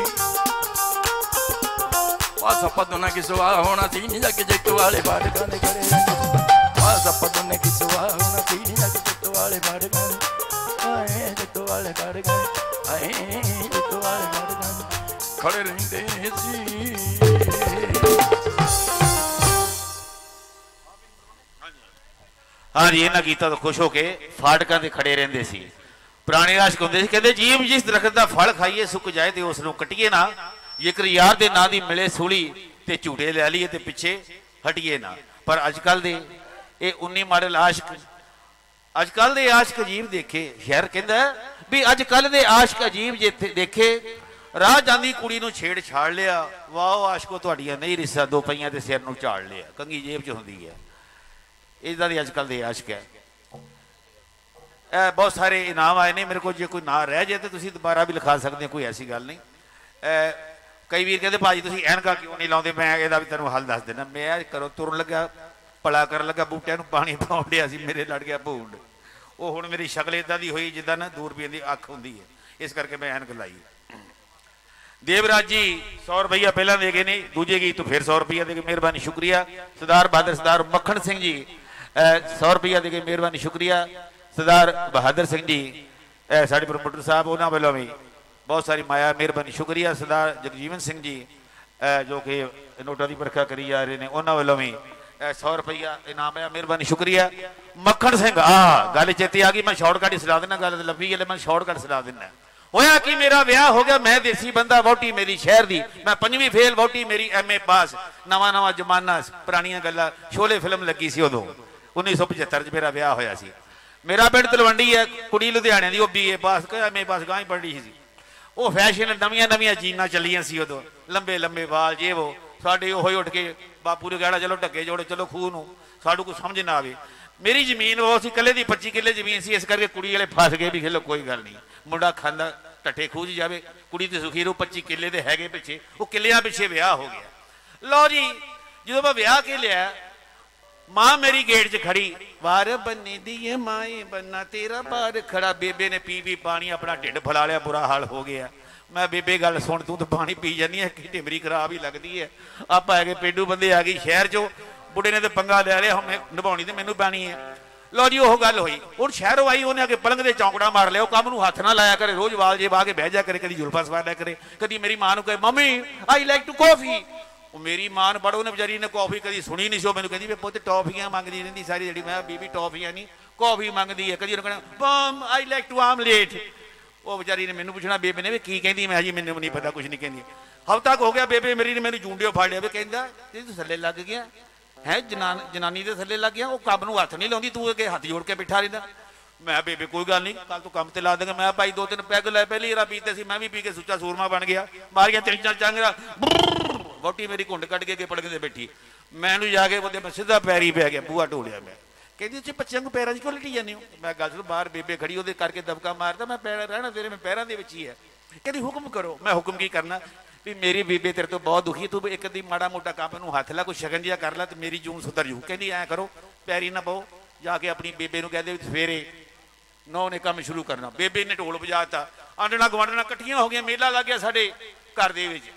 पास आपां दोनां की सुआ होना सी नी जग जैतो वाले फाटकां ते खड़े रहिंदे पास आपां दोनां की सुआ होना सी नी जग जैतो वाले फाटकां आए जैतो वाले फाटकां आए जैतो वाले फाटकां खड़े रहिंदे सी हाँ जी इन्हां गीतां तो खुश होके फाटकां ते खड़े रहिंदे सी पुराने आशिक हुंदे सी कहंदे जीव जिस दरख्त दा फल खाइए सुक जाए ते उस नूं कट्टिए ना जेकर यार दे नां दी मिले सूली ते झूठे लै लईए ते पिछे हटिए ना पर अजकल दे ये उन्नी मॉडल आशिक अजकल दे आशिक अजीब देखे शहर कहंदा भी अजकल दे आशिक अजीब जे देखे राह जांदी कुड़ी नूं छेड़ छाड़ लिया वाह आशिको तुहाडियां नहीं रिसा दो पईयां ते सिर नूं झाड़ लिया कंघी जेब च हुंदी है इदा के अजकल के आशिक है। ए बहुत सारे इनाम आए ने मेरे को, जो कोई ना रह जाए तो तुम दोबारा भी लिखा सकते, कोई ऐसी गल नहीं। ए, कई वीर कहते भाजी तुम ऐनका क्यों नहीं लाते, मैं यदा भी तेन हल दस देना। मैं करो तुरन लग्या भला कर लगा बूटिया पानी पाउन दिया सी, मेरे लड़ गया भूंड। वो हुण मेरी शक्ल इदा की हुई जिदा ना दूरबीन की अख होंगी है, इस करके मैं ऐनक लाई। देवराज जी सौ रुपया पहला दे गए ने, दूजे गीत तो फिर सौ रुपया दे गए, मेहरबानी शुक्रिया। सरदार बहादुर सरदार मक्खन सिंह जी सौ रुपया दे गए, मेहरबानी शुक्रिया। सरदार बहादुर सिंह जी साढ़े प्रमोटर साहब उन्होंने वालों भी बहुत सारी माया, मेहरबानी शुक्रिया। सरदार जगजीवन सिंह जी जो कि नोटा की परखा करी जा रहे हैं, उन्होंने वालों भी सौ रुपया इनाम है, मेहरबानी शुक्रिया। मक्खन सिंह आ गल चेते आ गई, मैं शॉर्टकट ही सला देना, गल लंबी है मैं शॉर्टकट सला देना। होया कि मेरा विआह हो गया, मैं देसी बंदा, वोटी मेरी शहर दी, मैं पंजवीं फेल, वोटी मेरी एम ए पास। नवा नवा जमाना, पुरानियां गल्लां, शोले फिल्म लगी सी उदों उन्नीस सौ पचहत्तर च मेरा विआह होया सी। मेरा पिंड तलवंडी है, कुड़ी लुधियाने की, B A pass M A पास गां ही पढ़ी सी। वो फैशन नवियां नवियां जीना चलियां सी उदों, लंबे लंबे बाल जे वो साडे ओही उठ के बापू ने कहना चलो ढके जोड़ो चलो खूह नूं, साडू को समझ ना आवे। मेरी जमीन वो सी कले दी पच्ची किले जमीन सी, इस करके कुड़ी वाले फस गए भी खेलो कोई गल नहीं, मुंडा खांदा ढट्ठे खूह च जावे, कुड़ी ते सुखी रो, पच्ची किले दे हैगे पिछे, वो किलियां पिछे विआह हो गया। लो जी जो मैं विआह के लिया, मां मेरी गेट च खड़ी, वार बन्नी दिए माए बन्ना तेरा बार खड़ा। बेबे ने पी पी पानी अपना ढिड फैला लिया, बुरा हाल हो गया। मैं बेबे गल सुन, तू तो पानी पी जानी है कि टिमरी खराब ही लगती है। आप आ गए पेंडू बंदे आ गई शहर चो, बुढ़े ने तो पंगा ले लिया, हम निभानी तो मैनू पैनी है। लो जी वो गल हुई, हूँ शहरों आई, उन्हें आके पलंग के चौंकड़ा मार लिया, काम नूं हथ ना लाया करे, रोज वाल जे बह के बह जा करे, कभी जुल्फा सवा लिया करे, कभी मेरी मां नूं कहे mummy I like to coffee. मेरी मां बड़ो ने बेचारी ने कॉफी कभी सुनी नहीं सो, मैंने कहती भी पुत टॉफियां मंगती रही सारी जी। मैं बीबी टॉफियां नहीं कॉफी मंगती है, कभी कहना मम आई लाइक टू आमलेट। वो बेचारी ने मैनू पूछना बेबे ने भी की कहती, मैं जी मैंने नहीं पता कुछ नहीं कहती। हफ्ता हो गया बेबे मेरी ने मैंने जूंडियो फाड़ लिया, कहता तू थले लग गया है, जनान जनानी के थले लग गया, वो कब नूं हथ नहीं लाउंदी, तू अगे हथ जोड़ के बैठा रहिंदा। मैं बेबे कोई गल नहीं, कल तू काम ते ला देंगे। मैं भाई दो तीन पैग लै, पहली बार पीते सी, मैं भी पी के सुच्चा सूरमा बन गया, मारिया तीन चार चांगरा, वोटी मेरी घुंड कट के पड़के से बैठी, मैनू जाके बोलते मैं सीधा पैरी पै गया, बूहा ढोलिया। मैं कहती उच्चे बच्चों को पैरों क्यों लिटी जाने हो। मैं गल सुन, बाहर बेबे खड़ी वो करके दबका मारता, मैं पैर रहना तेरे में पैरों के ही है। कहती हुक्म करो। मैं हुक्म की करना भी मेरी बेबे तेरे तो बहुत दुखी, तू एक अद्धी माड़ा मोटा काम नूं हथ ला, कोई शगन जिहा कर ला तो मेरी जून सुधर जू। कहती ऐ करो पैरी ना पाओ, जाके अपनी बेबे नूं कह दे सवेरे नौ ने काम शुरू करना। बेबे ने ढोल बजाता, आंडना गुआंढना कट्ठियां हो गया, मेला लग गया साडे घर दे विच।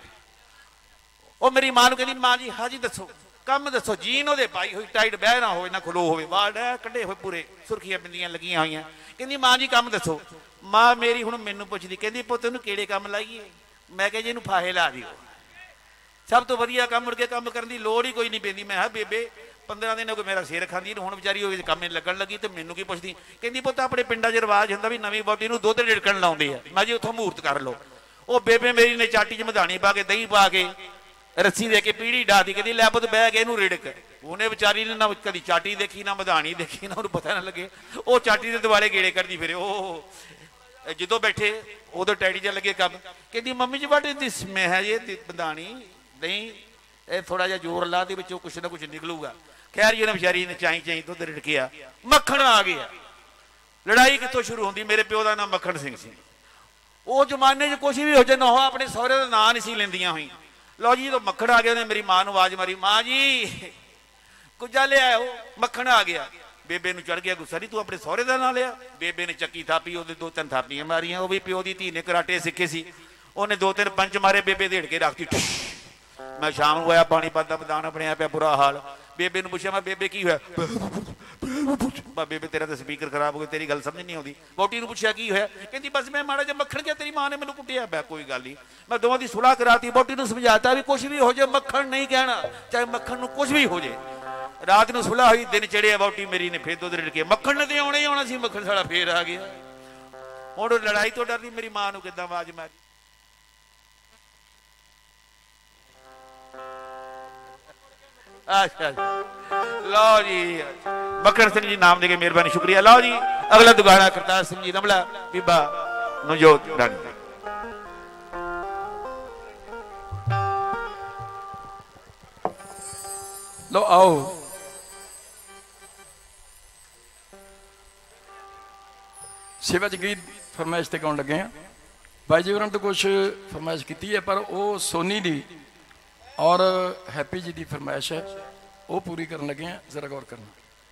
ਉਹ ਮੇਰੀ ਮਾਂ ਨੂੰ ਕਹਿੰਦੀ ਮਾਂ ਜੀ ਹਾਂ ਜੀ ਦੱਸੋ ਕੰਮ ਦੱਸੋ। ਜੀਨ ਉਹਦੇ ਪਾਈ ਹੋਈ ਟਾਈਟ ਬਹਿ ਨਾ ਹੋਵੇ ਨਾ ਖਲੋ ਹੋਵੇ, ਵਾਲ ਕੱਢੇ ਹੋਏ ਪੂਰੇ, ਸੁਰਖੀਆਂ ਬਿੰਦੀਆਂ ਲੱਗੀਆਂ ਹੋਈਆਂ। ਕਹਿੰਦੀ ਮਾਂ ਜੀ ਕੰਮ ਦੱਸੋ। ਮਾਂ ਮੇਰੀ ਹੁਣ ਮੈਨੂੰ ਪੁੱਛਦੀ, ਕਹਿੰਦੀ ਪੁੱਤ ਨੂੰ ਕਿਹੜੇ ਕੰਮ ਲਾਈਏ। ਮੈਂ ਕਿਹਾ ਜੀ ਇਹਨੂੰ ਫਾਹੇ ਲਾ ਦਿਓ, ਸਭ ਤੋਂ ਵਧੀਆ ਕੰਮ। ਮੁੜ ਕੇ ਕੰਮ ਕਰਨ ਦੀ ਲੋੜ ਹੀ ਕੋਈ ਨਹੀਂ ਪੈਂਦੀ। ਮੈਂ ਕਿਹਾ ਬੇਬੇ ਪੰਦਰਾਂ ਦਿਨ ਹੋ ਗਏ ਮੇਰਾ ਸਿਰ ਖਾਂਦੀ, ਹੁਣ ਵਿਚਾਰੀ ਉਹ ਕੰਮ ਲੱਗਣ ਲੱਗੀ ਤੇ ਮੈਨੂੰ ਕੀ ਪੁੱਛਦੀ। ਕਹਿੰਦੀ ਪੁੱਤ ਆਪਣੇ ਪਿੰਡਾਂ 'ਚ ਰਿਵਾਜ ਹੁੰਦਾ ਵੀ ਨਵੀਂ ਵਹੁਟੀ ਨੂੰ ਦੁੱਧ ਢਿੜਕਣ ਲਾਉਂਦੇ ਆ। ਮੈਂ ਜੀ ਉੱਥੋਂ ਮਹੂਰਤ ਕਰ ਲਓ। ਉਹ ਬੇਬੇ ਮੇਰੀ ਨੇ ਚਾਟੀ 'ਚ ਮਧਾਣੀ ਪਾ ਕੇ ਦਹੀਂ ਪਾ ਕੇ ਰੱਸੀ ਦੇ ਕੇ ਪੀੜੀ ਡਾਦੀ, ਕਹਿੰਦੀ ਲੈ ਪੁੱਤ ਬਹਿ ਕੇ ਇਹਨੂੰ ਰਿੜਕ। ਉਹਨੇ ਵਿਚਾਰੀ ਨੇ ਨਾ ਕਦੀ ਚਾਟੀ ਦੇਖੀ ਨਾ ਮਧਾਣੀ ਦੇਖੀ, ਨਾ ਉਹਨੂੰ ਪਤਾ ਨਾ ਲੱਗੇ। ਉਹ ਚਾਟੀ ਦੇ ਦੁਆਲੇ ਗੇੜੇ ਕਰਦੀ ਫਿਰੇ। ਉਹ ਜਦੋਂ ਬੈਠੇ ਉਦੋਂ ਟੈਡੀ ਜਿਹਾ ਲੱਗੇ ਕੰਮ। ਕਹਿੰਦੀ ਮੰਮੀ ਜੀ ਵਾਟ ਇਜ਼ ਦਿਸ। ਮੈਂ ਹੈ ਜੀ ਮਧਾਣੀ ਦਹੀਂ, ਇਹ ਥੋੜਾ ਜਿਹਾ ਜ਼ੋਰ ਲਾ ਦੇ ਵਿੱਚੋਂ ਕੁਛ ਨਾ ਕੁਛ ਨਿਕਲੂਗਾ। ਖੈਰ ਜੀ ਉਹਨੇ ਵਿਚਾਰੀ ਨੇ ਚਾਈ ਚਾਈ ਦੁੱਧ ਰਿੜਕਿਆ, ਮੱਖਣ ਆ ਗਿਆ। ਲੜਾਈ ਕਿੱਥੋਂ ਸ਼ੁਰੂ ਹੁੰਦੀ। ਮੇਰੇ ਪਿਓ ਦਾ ਨਾਮ ਮੱਖਣ ਸਿੰਘ ਸੀ। ਉਹ ਜ਼ਮਾਨੇ 'ਚ ਕੁਛ ਵੀ ਹੋ ਜਾਏ ਨਾ ਹੋ, ਆਪਣੇ ਸਹੁਰੇ ਦਾ ਨਾਂ ਨਹੀਂ ਸੀ ਲੈਂਦੀਆਂ ਹੋਈ। लो जी तो मक्खन आ गया, उन्हें मेरी मां आवाज मारी, मां जी कुजा ले आयो। मक्खन आ गया। बेबे नूं चढ़ गया गुस्सा, नहीं तू अपने सहुरे का नाम लिया। बेबे ने चक्की थापी, ਉਹਦੇ दो तीन थापियां मारियां। वो भी प्यो की धी ने कराटे सीखे सी, उन्हें दो तीन पंच मारे, बेबे धेड़ के रखती। मैं शाम को आया, पानीपत का मैदान बनया पिया, बुरा हाल। बेबे ने पूछा, मैं बेबे की होया। बेबे तेरा तो स्पीकर खराब हो गया, तेरी गल समझ नहीं आती। वोटी ने पूछा की होया, कहती बस मैं माड़ा जिहा मक्खन गया, तेरी मां ने मैनू कुटिया। मैं कोई गल नहीं, मैं दोवां दी सुलह कराती। वोटी ने समझाता भी कुछ भी हो जाए मक्खन नहीं कहना, चाहे मक्खन नूं कुछ भी हो जाए। रात नूं सुलह हुई, दिन चढ़िया, वोटी मेरी ने फिर दुध रिड़के। मक्खन ने तो आना ही आना सी, मक्खन साड़ा फिर आ गया। हुण लड़ाई तो डरदी मेरी मां नूं किद्दां आवाज मारी। अच्छा लो जी मक्खन सिंह जी नाम देके मेहरबानी शुक्रिया। लो जी अगला दुगाड़ा करतार सिंह जी नमला बीबा नवजोत रानी। लो आओ सेवा च गीत फरमाइश ते गाउण लगे हैं। भाई जी होरां तो कुछ फरमाइश की है, पर वो सोनी दी और हैप्पी जी की फरमाइश है, वो पूरी करन लगे हैं, जरा गौर करना।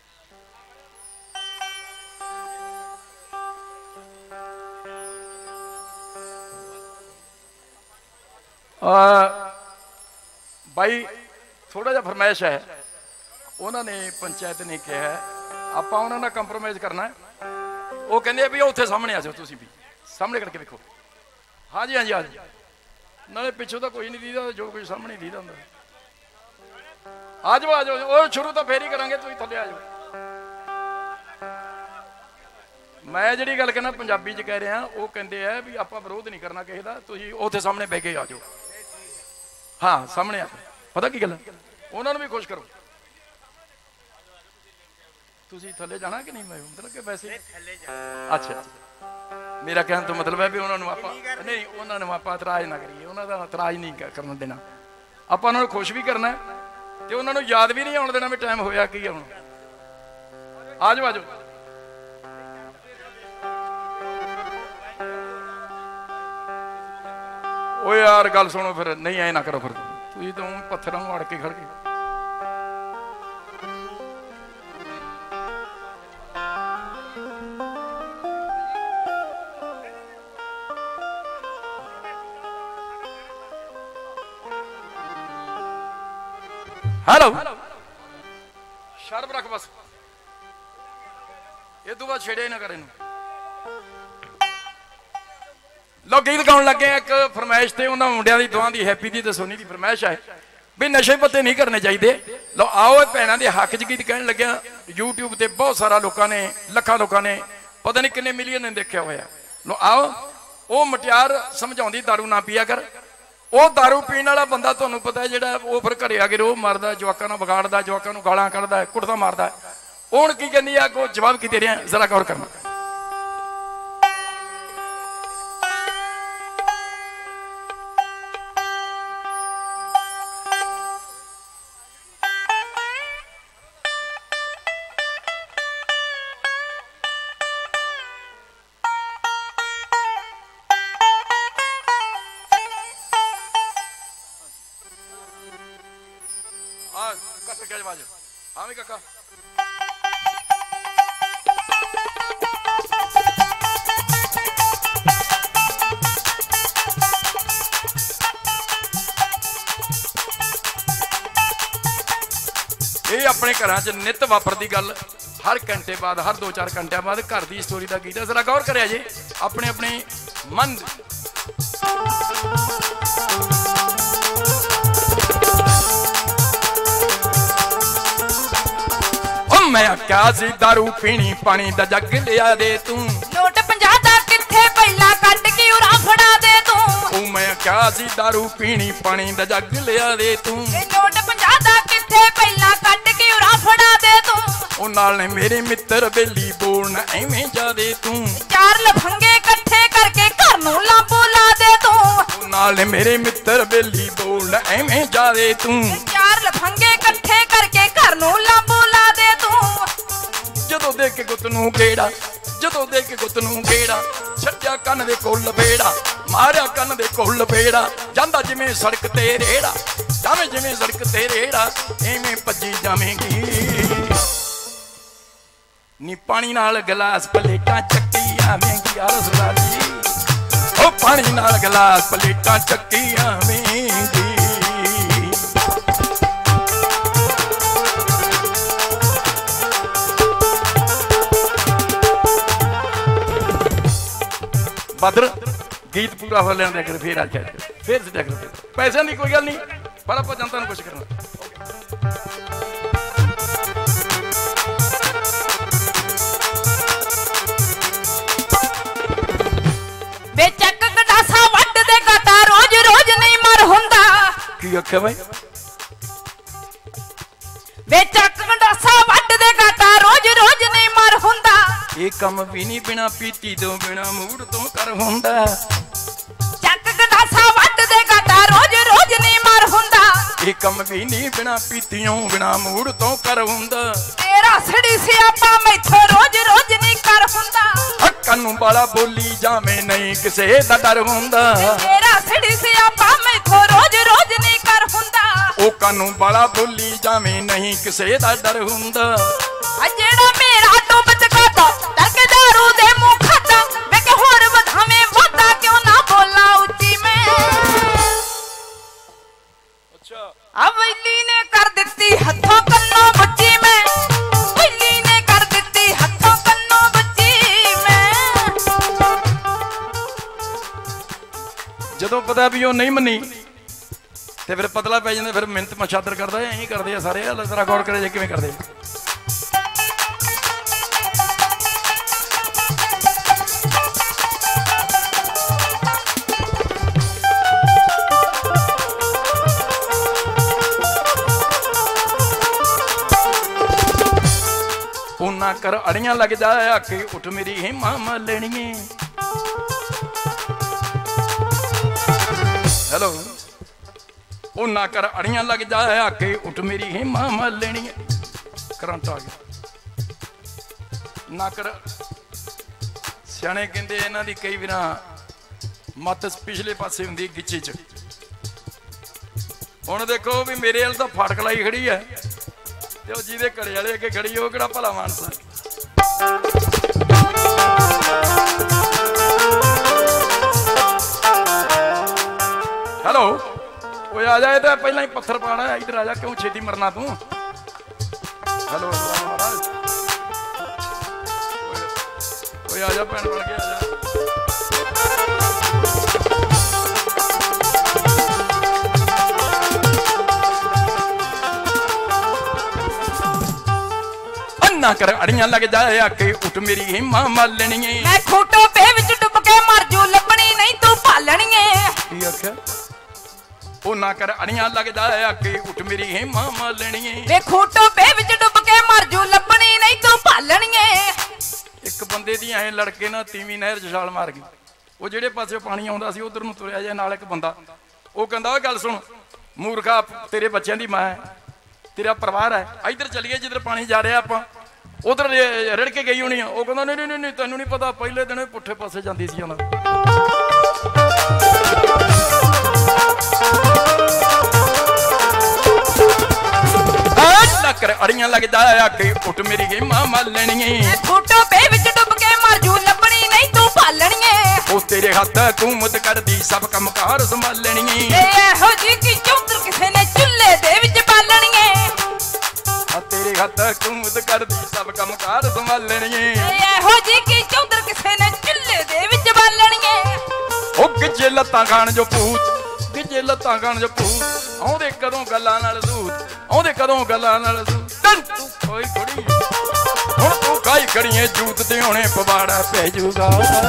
भाई थोड़ा जा फरमाइश है, उन्होंने पंचायत ने कहा है आप उन्होंने कंप्रोमाइज करना है। वो कहते भी उत्थे सामने आ जाओ, तुम भी सामने करके देखो। हाँ जी हाँ जी हाँ जी, नाले पिछों तो कोई नहीं दीदा, जो कुछ सामने दीदा होंगे। आ जाओ आ जाओ, वो शुरू तो फेर ही करांगे, तुम थले आ जाओ। मैं जी गल कहना पंजाबी च कह रहा, वो कहते हैं भी आप विरोध नहीं करना किसी का, तुम उत्थे सामने बह के आ जाओ। हाँ सामने आ, पता की गल, उन्होंने भी खुश करो। तुसी थले जाना कि नहीं? मैं मतलब कि वैसे अच्छा, मेरा कहने तो मतलब है भी उन्होंने आप नहीं, उन्होंने आप इतराज ना करिए, उन्होंने इतराज नहीं करना देना, आप उन्होंने खुश भी करना है तो उन्होंने याद भी नहीं आने देना भी टाइम होया की है। हुण आ जाओ आ जाओ। ओ यार गल सुनो, फिर नहीं ऐ ना करो, फिर तुम तो पत्थरों में अड़ के खड़ गए। हेलो शर्म रख बस, ये तो बाद छेड़े ना करे। लो गीत गाउन लगे एक फरमाइश ते उन्होंने मुंडिया की दुआ की हैप्पी की तो सोनी की फरमाइश है भी नशे पत्ते नहीं करने चाहिए। लो आओ भैनों के हक च गीत कहन लग्या। यूट्यूब ते बहुत सारा लोगों ने, लखा लोगों ने, पता नहीं किन्ने मिलियन ने देखा होया। लो आओ, वो मटियार समझाउंदी दारू ना पिया कर, वो दारू पीने वाला बंदा तुहानूं पता है जिहड़ा वो फिर घरे आ के रोह मारदा, जवाकां नूं बिगाड़दा, जवाकां नूं गालां कढदा, कुटदा मारदा। हुण की कहंदी आ, को जवाब की दे रहे हैं, जरा गौर करना। हाँ भी काका ये अपने घर च नित वापरदी गल, हर घंटे बाद, हर दो चार घंटे बाद घर की स्टोरी का गीत है। जरा गौर करिए जी अपने अपने मन। मैं क्या सी दारू पीनी, पानी दा जग लिया दे तू, नोट पंजाह दा किथे पहला कट के उरा फड़ा दे तू। ओ मैं क्या सी दारू पीनी, पानी दा जग लिया दे तू, नोट पंजाह दा किथे पहला कट के उरा फड़ा दे तू। ओ नाल ने मेरे मित्र बेली बोलना एवें जा दे तू, चार लफंगे इकट्ठे करके घर नूं लांबू ला दे तू। ओ नाल ने मेरे मित्र बेली बोलना एवें जा दे तू, चार लफंगे इकट्ठे करके घर नूं लांबू ला दे तू। जदों देख के गुੱਤ ਨੂੰ ਗੇੜਾ, जदों देख के गुੱਤ ਨੂੰ ਗੇੜਾ, ਛੱਡਿਆ ਕੰਨ ਦੇ ਕੋਲ ਲਪੇੜਾ, ਮਾਰਿਆ ਕੰਨ ਦੇ ਕੋਲ ਲਪੇੜਾ, ਜਾਂਦਾ ਜਿਵੇਂ ਸੜਕ ਤੇ ਰੇੜਾ, ਜਾਵੇਂ ਜਿਵੇਂ ਸੜਕ ਤੇ ਰੇੜਾ, ਐਵੇਂ ਭੱਜੀ ਜਾਵੇਂਗੀ ਨੀ ਪਾਣੀ ਨਾਲ ਗਲਾਸ ਪਲੇਟਾਂ ਚੱਕੀ ਆਵੇਂਗੀ। ਯਾਰ ਸਰਦਾਰ ਜੀ, ਉਹ ਪਾਣੀ ਨਾਲ ਗਲਾਸ ਪਲੇਟਾਂ ਚੱਕੀ ਆਵੇਂਗੀ। बदर गीत पूरा हो लेने देकर फिर आ जाए, फिर से देख लो। पैसे नहीं कोई गल नहीं, पर आप जनता ने कुछ करना। वे चक गडासा वट दे गाता, रोज रोज नहीं मर हुंदा। की आखे भाई? वे चक गडासा वट दे गाता, रोज रोज नहीं मर हुंदा। ये कम भी नहीं बिना पीती तो बिना मूड तो कर हुंदा। चक गडासा वट दे गाता, रोज रोज नहीं मर हुंदा। ये कम भी नहीं बिना पीतियों बिना मूड तो कर हुंदा। तेरे मेरा सड़ी सियापा मैथों रोज रोज नहीं कर हुंदा हक्कां नूं बाला बोली जावे नहीं किसे दा डर हुंदा मेरा सड़ी सियापा मैथों रोज रोज नहीं कर हुंदा ओ कानू बाला बोली जावे नहीं किसे दा डर हुंदा जेड़ा मेरा डुबत खाता तड़के दारू दे मुंह खाता मैं के होर बधावे वादा क्यों ना बोला उच्ची में अच्छा अब वैली ने कर दित्ती हथों कन्नों बच्ची में वैली ने कर दित्ती हथों कन्नों बच्ची में जदों पता भी ओ नहीं मनी ते फिर पतला पै जांदा फिर मिहनत मशादर करदा ऐ करदे आ सारे अल्लाह तरा गौर करे जे किवें करदे ना कर अड़ियां लग जाए आके उठ मेरी हेमा मलणिए हेलो ओ ना कर अड़ियां लग जाए आके उठ मेरी हेमा मलणिए करंट आ गया ना कर सियाने कहंदे इन्हां दी कई वार मत पिछले पासे हुंदी गिच्ची च हुण देखो भी मेरे वाल तां फाटक लाई खड़ी है ते जिहदे घड़े वाले अगे खड़ी हो किहड़ा भला मानसा हेलो ओए आ जा इधर पहला ही पत्थर पाना है इधर आ जा क्यों छेती मरना तू हेलो महाराज ओए आ जा भैन बन के आ जा ना कर अड़ियां लग जाए आके उठ मेरी हेमा मलणिए मैं खूटो पे विच डुब के मर जू लभणी नहीं तू पालणिए की आख्या ओ ना कर अड़ियां लग जाए आके उठ मेरी हेमा मलणिए वे खूटो पे विच डुब के मर जू लभणी नहीं तू पालणिए एक बंदे दी ऐ लड़के ना तीवी नहर च छाल मार गई ओ जेड़े पासे पानी आउंदा सी उधर नूं तुरिया जाए नाल एक बंदा ओ कहंदा ओ गल सुन मूर्खा तेरे बच्चों दी मां है तेरा परिवार है इधर चलिए जिधर पानी जा रहा आपां उधर रड़ के गई होनी वो कहता नहीं नहीं नहीं तेन नहीं पता पहले दिन पुठे पासे जाती सी कर अड़ियां लग जाए आके उठ मेरी हेमा मलणिए खूटो पे विच डुब के मर जू लभणी नहीं तू पालणिए ओ तेरे हथ हुकूमत करदी सब कम कार संभालणिए ए हो जी की चौधर किसे ने चुल्ले दे विच बालणिए तेरे हथ हुकूमत करदी सब कम कार संभालणिए ए हो जी की चौधर किसे ने चुल्ले दे विच बालणिए ओ गिज्जे लत्तां खान जो पूत गिज्जे लत्तां खान जो पूत आउंदे कदों गल्लां नाल सूत आउंदे कदों गल्लां नाल सूत तू कोई कुड़ी हुण तू काई खड़ीए जूत ते होणे पवाड़ा पै जूगा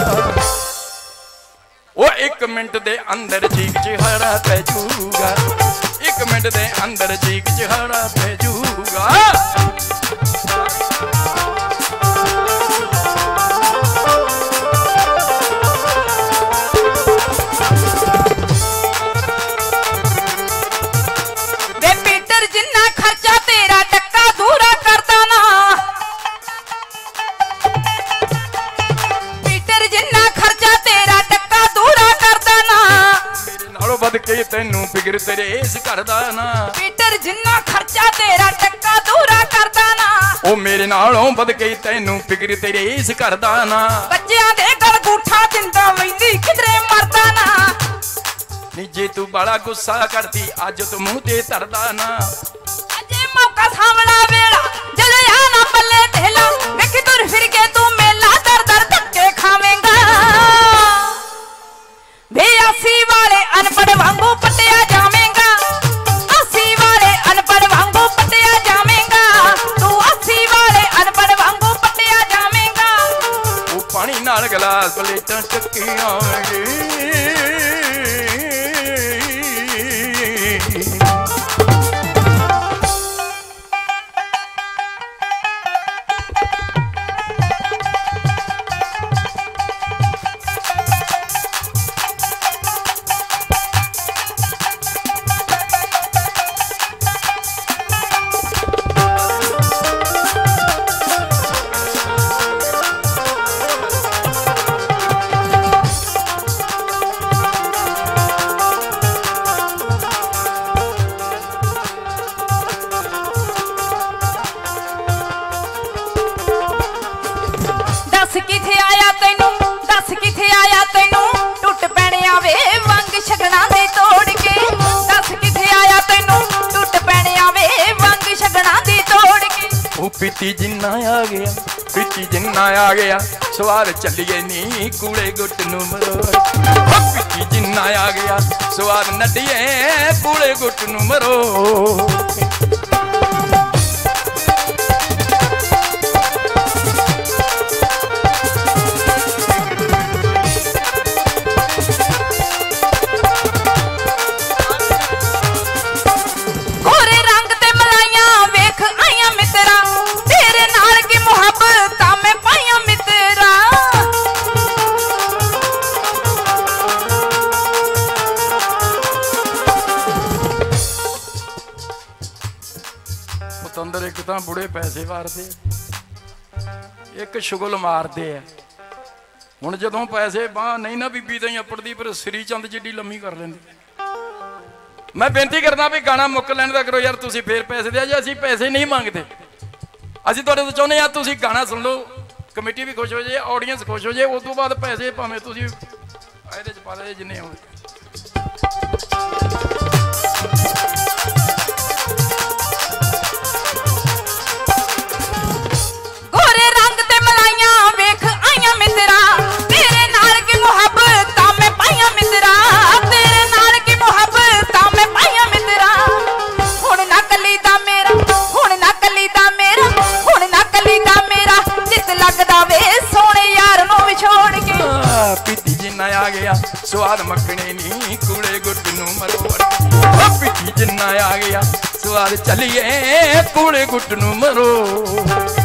ओ एक मिनट दे अंदर चीक चिहाड़ा पै जूगा एक मिनट दे अंदर चीक चिहाड़ा पै जूगा के तेनू फिक्र तेरे इस करदा ना पीटर जिन्ना खर्चा तेरा टक्का दूरा करदा ना ओ मेरे नालों बद के तेनू फिक्र तेरे इस करदा ना बच्चियां दे गल गूठा दिंदा वैंदी किधरे मरदा ना नी जे तू बड़ा गुस्सा करती अज तू मुंह ते तरदा ना अजे मौका सामना वेला जलिया ना पल्ले तेला वेख तुर फिर के तू मेला दर दर धक्के खावेंगा बेआसी वाले अनपढ़ वांगू पटिया जावेंगा अस्सी वाले अनपढ़ वांगू पटिया जावेंगा तू अस्सी वाले अनपढ़ वांगू पटिया जावेंगा वो पानी नाल गिलास प्लेटां चक्की आवेंगी पीती जिन्ना आ गया पीती जिन्ना आ गया सवार चलिए नी कूड़े गुट नू मरोड़ पीती जिन्ना आ गया सवार नड्डिए कूड़े गुट नू मरोड़ अंदर एक तो बुढ़े पैसे मारते एक शुगल मारते है हुण जदों पैसे बाह नहीं ना बीबी ताईं अपड़दी पर श्री चंद जिड्डी लम्मी कर लेंदी। मैं बेनती करना भी गाना मुक लैण दा करो यार तुसीं फिर पैसे दे जे असीं पैसे नहीं मंगते असीं तुहाडे तो चाहुंदे आ तुसीं गाना सुन लो कमेटी भी खुश हो जाए ऑडियंस खुश हो जाए उस तो बाद पैसे भावें तुसीं इहदे च पा दे जिन्ने होण। आ गया स्वाद मखने नी कूड़े गुट नू मरोड़ पीती जिन्ना आ गया स्वाद चलिए कूड़े गुट नू मरोड़।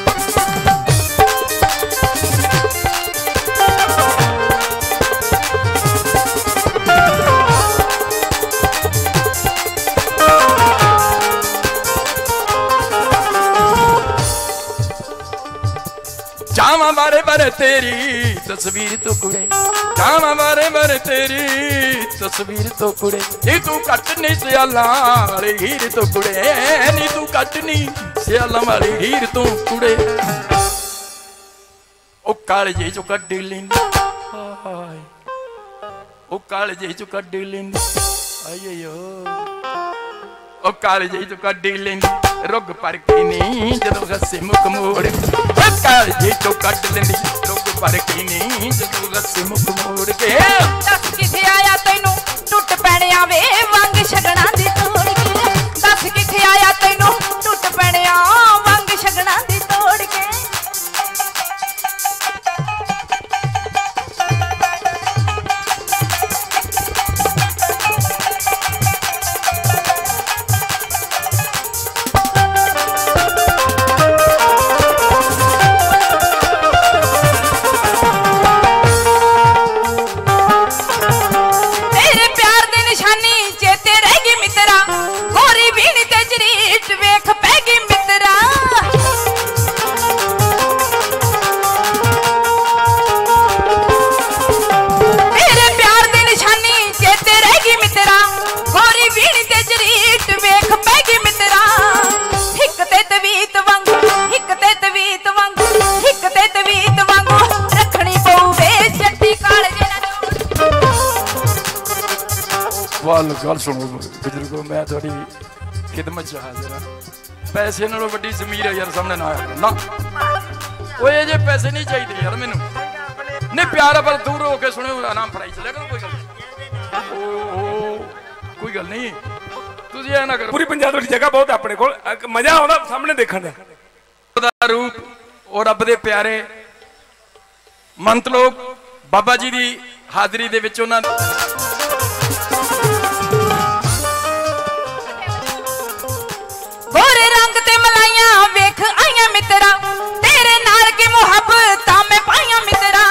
जावा बारे बारे तेरी तस्वीर तो कुड़े जावा बारे बारे तेरी तस्वीर तो कुड़े नी तू कट नहीं सियाला वाली हीर तो कुड़े नी तू कट नहीं सियाला वाली हीर तो कुड़े ओ कालजे चो कड्डी लेंदी ओ कालजे चो कड्डी लेंदी आयो ओ कालजे चो कड्डी लेंदी रुग पर के नहीं जदों गस्से मुख मोड़ कालजे चो कट लेंदी रुग पर के नहीं जदों गस्से मुख मोड़ के दस किथे आया तैनू टुट पैणिया वे वंग छगना दी तोड़ के दस किथे आया तैनू टुट पैणिया वंग छगना दी तोड़ के गल सुनो बुजुर्गो मैं थोड़ी खिदमत च हाजिर हाँ पैसे नालों वड्डी ज़मीर है यार सामने ना आया ना वो ये जे पैसे नहीं चाहिए यार मैनू नहीं प्यार पर दूर हो के सुने आराम फड़ाई चले कोई गल कोई गल नहीं तुझे ऐ ना करो पूरी पंजाब दी जगह बहुत अपने कोल मजा आउंदा सामने देखण दा रूप और रब दे प्यारे मंत लोग बाबा जी दी हाजरी दे विच उन्हां गोरे रंग ते मलाइया वेख आइया मित्रा तेरे नाल की मुहब्बत मैं पाइया मित्रा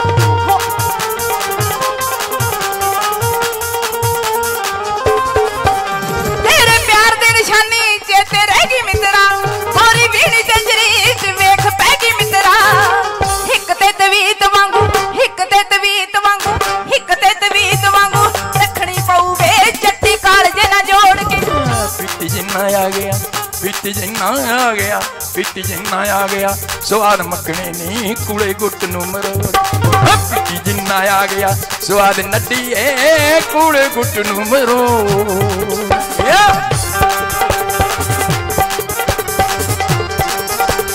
तेरे प्यार दी निशानी चेते रहेगी मित्रा गोरी बीड़ी ते जरीत वेख पैगी मित्रा हिक ते तवीत वांगू हिक ते तवीत वांगू हिक ते तवीत वांगू रखनी पऊ वे जट्टी कालजे ना जोड़ के पीती जिन्ना आ गया पीती जिन्ना आ गया पीती जिन्ना आ गया स्वाद मखने नहीं कूड़े गुट नू मरोड़ पीती जिन्ना आ गया स्वाद नड्डी ए कूड़े गुट नू मरोड़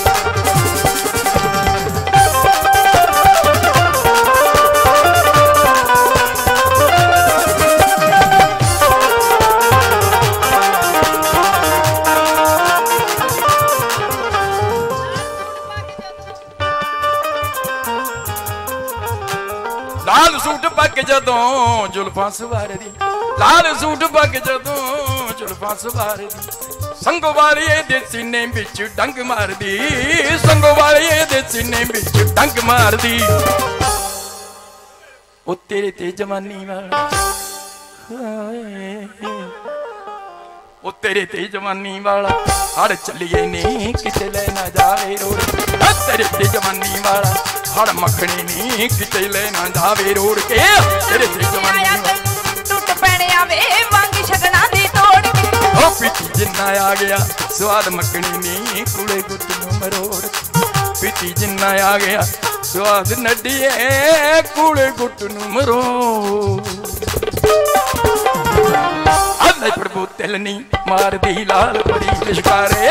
पग जदों जुल्फां सवार दी, लाल सूट पग जदों जुल्फां सवार दी, संगो वाली दे सीने बिच डंग मार दी, संगो वाली दे सीने बिच डंग मार दी। ओ तेरे ते जवानी वाला ओ तेरे ते जवानी वाला हड़ चलिए नी किते ले ना जावे रोड, तेरे ते जवानी वाला हड़ मखनी नी किते ले ना जावे रोड के, तेरे ते जवानी टूट पैने आवे वांगी शगना दी तोड़ के, ओ पीती जिन्ना आ गया स्वाद मखनी नी कुड़े गुट नू मरोड़, पीती जिन्ना आ गया स्वाद नडिए कुड़े गुट नू मरोड़। अल्लाह प्रभु तिलनी मार दी लाल परी लिशकारे,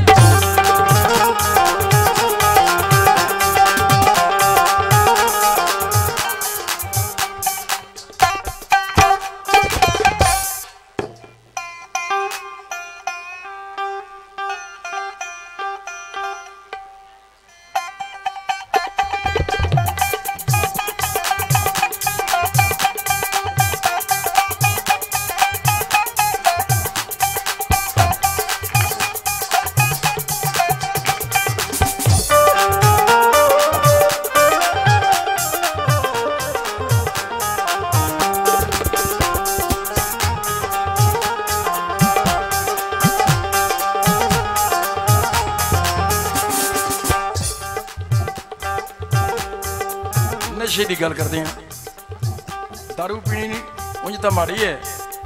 नशे की गल करते हैं। दारू पीनी उंज तो माड़ी है,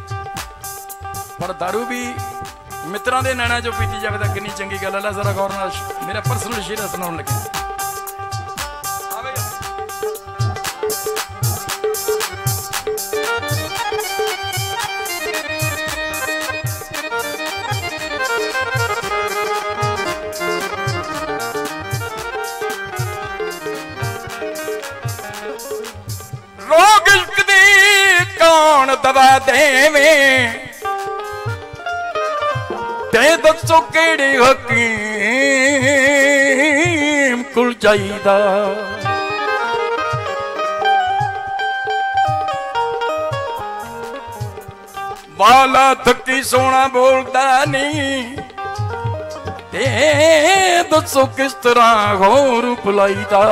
पर दारू भी मित्रां दे नैना जो पीती जाए तो कितनी चंगी गल है। जरा गौर नाल मेरा पर्सनल शेर सुनाउण लगे। रोग इश्क दी कौन दवा देवें, ते दसो केड़े हकीम कुल जाईदा, वाला थकी सोना बोलदा नहीं, ते दसो किस तरह होर बुलाईदा।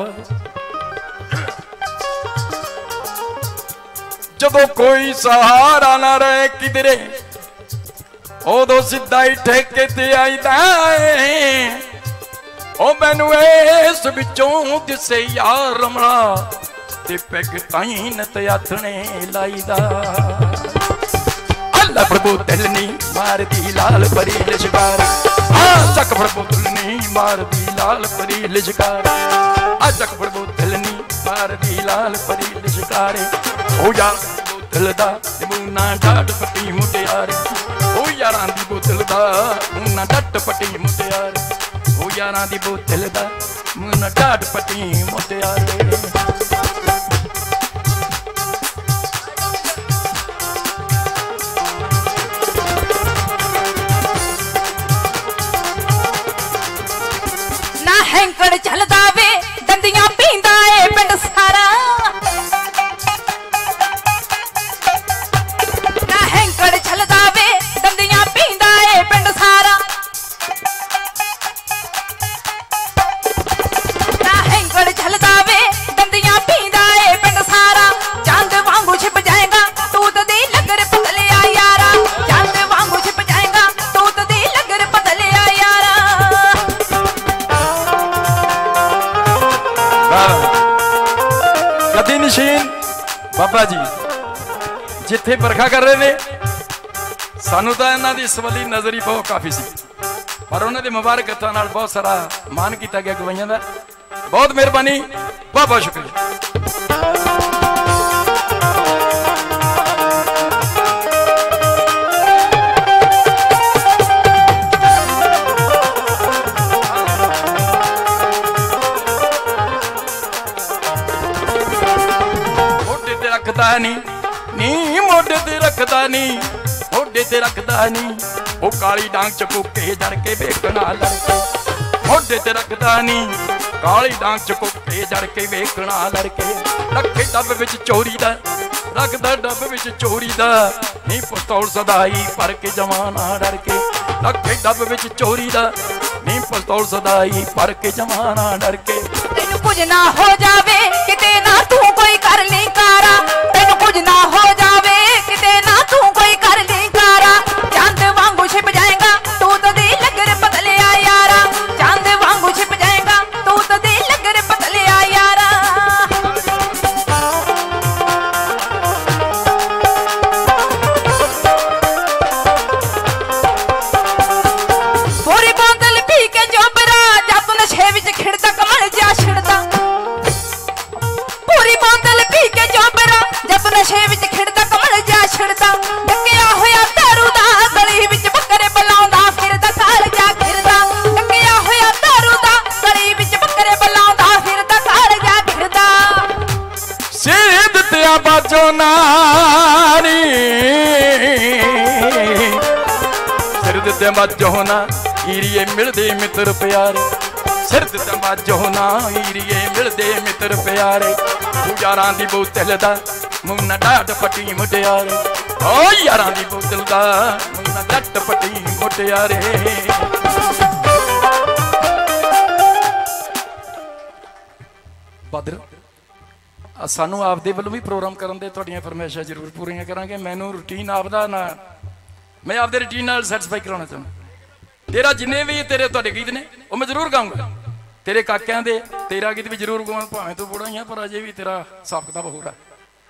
जदों कोई सहारा ना रहे किधरे उदों सीधा ही ठेके ते आईदा है। ओ मैनू इस विचों दिसे यार रमणा ते पैग ताईं ते आथणे लाईदा। अल्लाह प्रभु तिलनी मार दी लाल परी लिशकार, हाँ चक प्रभु तिलनी मार दी लाल परी लिशकार, आ चक प्रभु तिलनी मार दी लाल परी लिशकारे। ओ यार बोतल दा मुन्ना डाट पट्टी मुटियारे, ओ यारां दी बोतल दा मुन्ना डाट पट्टी मुटियारे, ओ यारां दी बोतल दा मुन्ना डाट पट्टी मुटियारे। ना हैंकड़ चलदा वे दंदियां पींदा ए पिंड सारा, ना हैंकड़ चलदा वे दंदियां पींदा ए पिंड सारा, ना हैंकड़ चलदा वे दंदियां पींदा ए पिंड सारा। चांद वांगू छिप जाएगा तूत दी लगन पतलिया यारा, चांद वांगू छिप जाएगा तूत दी लगन पतलिया यारा। गद्दी नशीन बाबा जी जिथे बरखा कर रहे ने, सानू तो इन्हां दी सवली नजर ही बहुत काफी सी, पर उन्हां दे मुबारक हत्थां नाल बहुत सारा मान किया गया गवाइयां दा। बहुत मेहरबानी, बहुत बहुत शुक्रिया। रखदा नी नी मोढे ते रखदा नी, मोढे ते रखदा नी, ओ काली डांग चकुके जड़ के बेकना लड़के, ਮੋਢੇ ਤੇ ਰੱਖਦਾ ਨਹੀਂ ਕਾਲੀ ਡਾਂਗ ਚ ਕੋਕੇ ਜੜ ਕੇ ਵੇਖਣਾ ਲੜਕੇ ਰੱਖੇ ਡੱਬ ਵਿੱਚ ਚੋਰੀ ਦਾ ਰੱਖਦਾ ਡੱਬ ਵਿੱਚ ਚੋਰੀ ਦਾ ਨਹੀਂ ਪਿਸਤੌਲ ਸਦਾਈ ਪਰ ਕੇ ਜਵਾਨਾ ਡਰ ਕੇ ਰੱਖੇ ਡੱਬ ਵਿੱਚ ਚੋਰੀ ਦਾ ਨਹੀਂ ਪਿਸਤੌਲ ਸਦਾਈ ਪਰ ਕੇ ਜਵਾਨਾ ਡਰ ਕੇ ਤੈਨੂੰ ਕੁਝ ਨਾ ਹੋ ਜਾਵੇ ਕਿਤੇ ਨਾ ਤੂੰ ਕੋਈ ਕਰ ਲਈ ਕਾਰਾ ਤੈਨੂੰ ਕੁਝ ਨਾ ਹੋ ਜਾਵੇ ਕਿਤੇ ਨਾ ਤੂੰ ਕੋਈ ਕਰ ਲਈ ਕਾਰਾ ਚੰਦ ਵਾਂਗੂ ਛਿਪ ਜਾਏਗਾ ਤੂੰ ਤਾਂ ਦੀ ਲੱਗਰ ਬਦਲਿਆ ਯਾਰਾ ਚੰਦ ਵਾਂਗੂ ਛਿਪ ਜਾਏਗਾ ਤੂੰ ਤਾਂ ਦੀ ਲੱਗਰ ਬਦਲਿਆ ਯਾਰਾ ਪੂਰੀ ਬੋਤਲ ਪੀ ਕੇ ਜੋਬਰਾ ਜਦ ਨਸ਼ੇ ਵਿੱਚ ਖਿੜਦਾ ਕਮਲ ਜਾ ਛਿੜਦਾ ਪੂਰੀ ਬੋਤਲ ਪੀ ਕੇ ਜੋਬਰਾ ਜਦ ਨਸ਼ੇ ਵਿੱਚ ਖਿੜਦਾ ਕਮਲ ਜਾ ਛਿੜਦਾ ਡੱਕਿਆ ਹੋਇਆ ਦਾਰੂ ਦਾ ਗਲੀ ਵਿੱਚ ਬੱਕਰੇ ਬੁਲਾਉਂਦਾ ਫਿਰਦਾ ਕਾਲ ਜਾ ਫਿਰਦਾ ਡੱਕਿਆ ਹੋਇਆ ਦਾਰੂ ਦਾ ਗਲੀ ਵਿੱਚ ਬੱਕਰੇ ਬੁਲਾਉਂਦਾ ਫਿਰਦਾ ਕਾਲ ਜਾ ਫਿਰਦਾ ਸਿਰ ਦਿੱਤਿਆ ਬਾਜੋ ਨਾਰੀ ਸਿਰ ਦਿੱਤਿਆ ਬਾਜੋ ਨਾ ਹੀਰੀਏ ਮਿਲਦੇ ਮਿੱਤਰ ਪਿਆਰੇ ਸਿਰ ਦਿੱਤਿਆ ਬਾਜੋ ਨਾ ਹੀਰੀਏ ਮਿਲਦੇ ਮਿੱਤਰ ਪਿਆਰੇ ਤੂੰ ਯਾਰਾਂ ਦੀ ਬੋਤਲ ਦਾ ਮੂੰਹ ਨਾ ਡਾਟ ਪੱਟੀ ਮੁਟਿਆਰੇ ਓ ਯਾਰਾਂ ਦੀ ਬੋਤਲ ਦਾ ਮੂੰਹ ਨਾ ਡਾਟ ਪੱਟੀ ਮੁਟਿਆਰੇ ਬਦਰ ਸਾਨੂੰ ਆਪਦੇ ਵੱਲੋਂ ਵੀ ਪ੍ਰੋਗਰਾਮ ਕਰਨ ਦੇ ਤੁਹਾਡੀਆਂ ਫਰਮਾਇਸ਼ਾਂ ਜ਼ਰੂਰ ਪੂਰੀਆਂ ਕਰਾਂਗੇ ਮੈਨੂੰ ਰੂਟੀਨ ਆਪਦਾ ਨਾ ਮੈਂ ਆਪਦੇ ਰੂਟੀਨ ਨਾਲ ਸੈਟੀਸਫਾਈ ਕਰਾਉਣਾ ਚਾਹੁੰਦਾ ਤੇਰਾ ਜਿੰਨੇ ਵੀ ਤੇਰੇ ਤੁਹਾਡੇ ਗੀਤ ਨੇ ਉਹ ਮੈਂ ਜ਼ਰੂਰ ਗਾਉਂਗਾ ਤੇਰੇ ਕਾਕਿਆਂ ਦੇ ਤੇਰਾ ਗੀਤ ਵੀ ਜ਼ਰੂਰ ਗਾਵਾਂ ਭਾਵੇਂ ਤੂੰ ਬੁੜਾ ਹੀ ਆ ਪਰ ਅਜੇ ਵੀ ਤੇਰਾ ਹਿਸਾਬ ਕਿਤਾਬ ਹੋਰ ਆ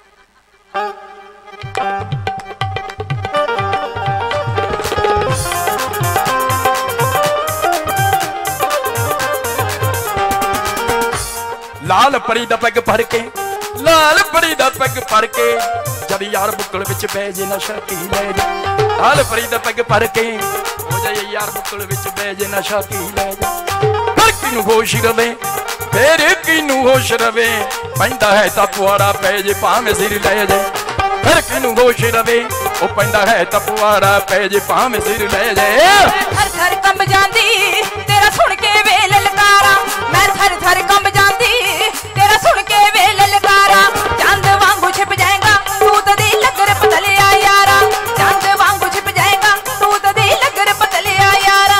ਲਾਲ ਪਰੀ ਦਾ ਪੈਗ ਫੜ ਕੇ ਲਾਲ ਪਰੀ ਦਾ ਪੈਗ ਫੜ ਕੇ ਜਦ ਯਾਰ ਬੁੱਕਲ ਵਿੱਚ ਬਹਿ ਜੇ ਨਸ਼ਾ ਕੀ ਲੈ ਜਾ ਲਾਲ ਪਰੀ ਦਾ ਪੈਗ ਫੜ ਕੇ ਹੋ ਜਾਏ ਯਾਰ ਬੁੱਕਲ ਵਿੱਚ ਬਹਿ ਜੇ ਨਸ਼ਾ ਕੀ ਲੈ ਜਾ ਫਿਰ ਕਿਨੂੰ ਹੋਸ਼ ਰਵੇ ਫਿਰ ਕਿਨੂੰ ਹੋਸ਼ ਰਵੇ ਪੈਂਦਾ ਹੈ ਤਾਂ ਪੁਆੜਾ ਪੈ ਜੇ ਭਾਵੇਂ ਸਿਰ ਲੈ ਜੇ ਫਿਰ ਕਿਨੂੰ ਹੋਸ਼ ਰਵੇ ਉਹ ਪੈਂਦਾ ਹੈ ਤਾਂ ਪੁਆੜਾ ਪੈ ਜੇ ਭਾਵੇਂ ਸਿਰ ਲੈ ਜੇ ਥਰ ਥਰ ਕੰਬ ਜਾਂਦੀ ਤੇਰਾ ਸੁਣ ਕੇ ਵੇ ਲਲਕਾਰਾ ਮੈਂ ਥਰ ਥਰ ਕੰਬ ਜਾਂਦੀ ਤੇਰਾ ਸੁਣ ਕੇ ਵੇ ਲਲਕਾਰਾ ਚੰਦ ਵਾਂਗੂ ਛਿਪ ਜਾਏਗਾ ਤੂੰ ਤਾਂ ਦੀ ਲੱਗਰ ਬਦਲਿਆ ਯਾਰਾ ਚੰਦ ਵਾਂਗੂ ਛਿਪ ਜਾਏਗਾ ਤੂੰ ਤਾਂ ਦੀ ਲੱਗਰ ਬਦਲਿਆ ਯਾਰਾ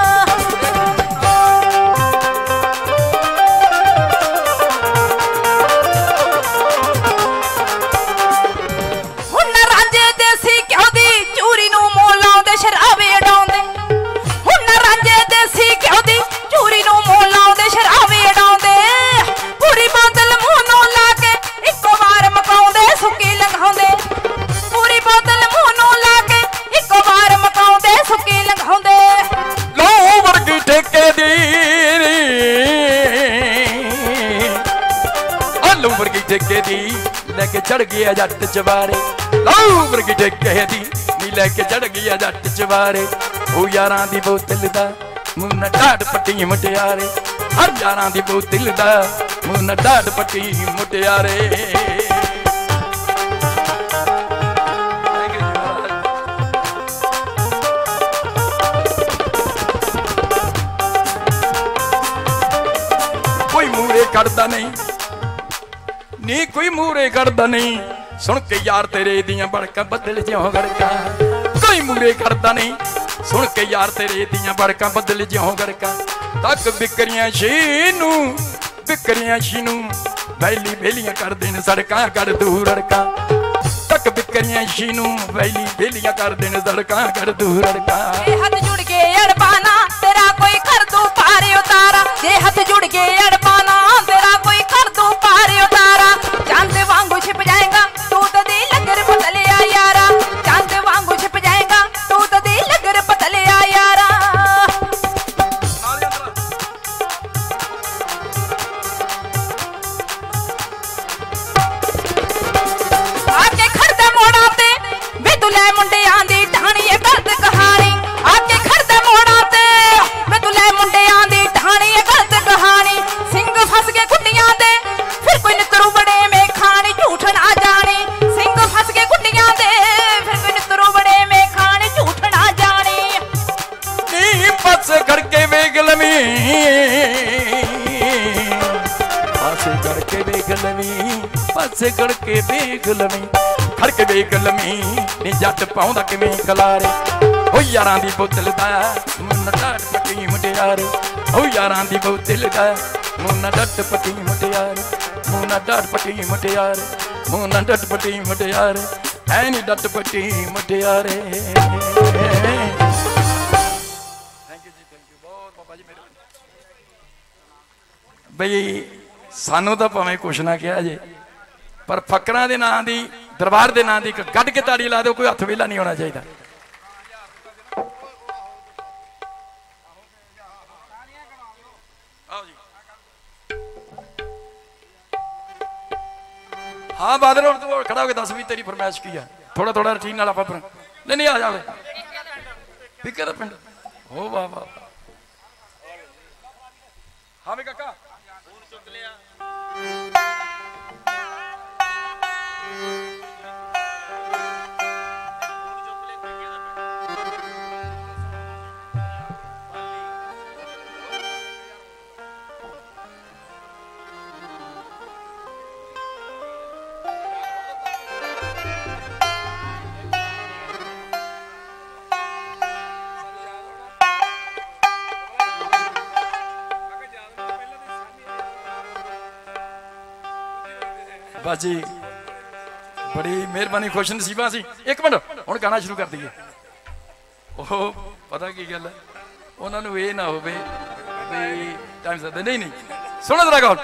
ਹੁਣ ਨਾ ਰਾਂਝੇ ਦੇਸੀ ਘਿਓ ਦੀ ਚੂਰੀ ਨੂੰ ਮੋਹ ਲਾਉਂਦੇ ਸ਼ਰਾਬੇ ਅਡਾਉਂਦੇ ਹੁਣ ਨਾ ਰਾਂਝੇ ਦੇਸੀ ਘਿਓ ਦੀ ਚੂਰੀ ਨੂੰ ਮੋਹ ਲਾਉਂਦੇ ਸ਼ਰਾਬੇ ਅਡਾਉਂਦੇ ਪੂਰੀ ਬੋਤਲ ਮੂੰਹ ਨੂੰ ਲਾ ਕੇ ਇੱਕੋ ਵਾਰ ਮਕਾਉਂਦੇ ਸੁੱਕੀ ਲੰਘਾਉਂਦੇ ਪੂਰੀ ਬੋਤਲ ਮੂੰਹ ਨੂੰ ਲਾ ਕੇ ਇੱਕੋ ਵਾਰ ਮਕਾਉਂਦੇ ਸੁੱਕੀ ਲੰਘਾਉਂਦੇ ਲੋ ਵਰਗੀ ਠੇਕੇ ਦੀ ਆਲੂ ਵਰਗੀ ਠੇਕੇ ਦੀ ਲੈ ਕੇ ਚੜ ਗਿਆ ਜੱਟ ਚਵਾਰੇ ਲੋ ਵਰਗੀ ਠੇਕੇ ਦੀ ਨੀ ਲੈ ਕੇ ਚੜ ਗਿਆ ਜੱਟ ਚਵਾਰੇ ਉਹ ਯਾਰਾਂ ਦੀ ਬੋਤਲ ਦਾ ਮੂੰਹ ਨਾ ਢਾਡ ਪੱਟੀ ਮੁਟਿਆਰੇ ਹਰ ਯਾਰਾਂ ਦੀ ਬੋਤਲ ਦਾ ਮੂੰਹ ਨਾ ਢਾਡ ਪੱਟੀ ਮੁਟਿਆਰੇ ਕੋਈ ਮੂਰੇ ਕੱਢਦਾ ਨਹੀਂ ਨੀ ਕੋਈ ਮੂਰੇ ਕੱਢਦਾ ਨਹੀਂ ਸੁਣ ਕੇ ਯਾਰ ਤੇਰੇ ਦੀਆਂ ਬੜਕਾਂ ਬਦਲ ਜਿਉਂ ਗੜਕਾਂ ਕੋਈ ਮੂਰੇ ਕੱਢਦਾ ਨਹੀਂ ਸੁਣ ਕੇ ਯਾਰ ਤੇਰੇ ਦੀਆਂ ਬੜਕਾਂ ਬਦਲ ਜਿਉਂ ਗੜਕਾਂ ਤੱਕ ਬਿਕਰੀਆਂ ਸ਼ੀ ਨੂੰ ਬਿਕਰੀਆਂ ਸ਼ੀ ਨੂੰ ਵੈਲੀ ਵੇਲੀਆਂ ਕਰਦੇ ਨੇ ਸੜਕਾਂ ਕਰ ਦੂਰ ਰੜਕਾਂ ਤੱਕ ਬਿਕਰੀਆਂ ਸ਼ੀ ਨੂੰ ਵੈਲੀ ਵੇਲੀਆਂ ਕਰਦੇ ਨੇ ਸੜਕਾਂ ਕਰ ਦੂਰ ਰੜਕਾਂ ਜੇ ਹੱਥ ਜੁੜ ਕੇ ਅੜਬਾਨਾ ਤੇਰਾ ਕੋਈ ਕਰ ਦੂ ਪਾਰ ਉਤਾਰਾ ਜੇ ਹੱਥ ਜੁੜ ਕੇ ਅੜਬਾਨਾ ਤੇਰਾ ਕੋਈ ਕਰ ਦੂ ਪਾਰ ਉਤਾਰਾ ਚੰਦ ਵਾਂਗੂ ਛਿਪ ਜਾਏਗਾ ਤੂੰ ਤਾਂ ਦੀ ਲੱਗਰ ਬਦਲਿਆ ਯਾਰਾ ਚੰਦ ਵਾਂਗੂ ਛਿਪ ਜਾਏਗਾ ਤੂੰ ਤਾਂ ਦੀ ਲੱਗਰ ਬਦਲਿਆ ਯਾਰਾ ਆ ਕੇ ਖੜਦਾ ਮੋੜਾਂ ਤੇ ਵੇ ਤੂੰ ਲੈ ਮੁੰਡਿਆਂ ਦੀ ਢਾਣੀ ਇਹ ਗਲਤ ਕਹਾਣੀ ਆ ਕੇ ਖੜਦਾ ਮੋੜਾਂ ਤੇ ਵੇ ਤੂੰ ਲੈ ਮੁੰਡਿਆਂ ਦੀ ਢਾਣੀ ਇਹ ਗਲਤ ਕਹਾਣੀ ਸਿੰਘ ਫਸ ਗਏ ਗੁੱਡੀਆਂ ਦੇ ਫਿਰ ਕੋਈ ਨਿਤਰੂ ਬੜੇ ਮੇ ਖਾਣੀ ਝੂਠ ਨਾ ਜਾਣੀ ਸਿੰਘ ਫਸ ਗਏ ਗੁੱਡੀਆਂ ਦੇ ਫਿਰ ਕੋਈ ਨਿਤਰੂ ਬੜੇ ਮੇ ਖਾਣੀ ਝੂਠ ਨਾ ਜਾਣੀ ਨੀ ਪਸ ਖੜਕੇ ਵੇਖ वेख लवी पासे करके वेख लवी पासे करके वेख लवी खड़के वेख लवी नी जट पाउंदा किवें खलारे ओ यारां दी बोतल दा मुन्ना डट पटी मुटियारे ओ यारां दी बोतल दा मुन्ना डट पटी मुटियारे मुन्ना डट पटी मुटियारे मुन्ना डट पटी मुटियारे ऐ नी डट पटी मुटियारे। बई सानू तो भावें कुछ ना कहा जे पर फकरां दे नां दी दरबार दे नां दी गड्ढ के ताड़ी ला दो कोई हथ वेला नहीं होना चाहिए। हाँ बादल तू खड़ा होकर दस भी तेरी फरमाइश की है थोड़ा थोड़ा रूटीन नाल आपां नहीं नहीं आ जावे फिक्र दा पिंड ओ वाह वाह हाँ वे काका बाजी बड़ी मेहरबानी खुश नसीबा सी। एक मिनट हुण गाना शुरू कर दईए। ओह पता की गल है उन्होंने ये ना हो टाइम से नहीं नहीं सुनो जरा गौर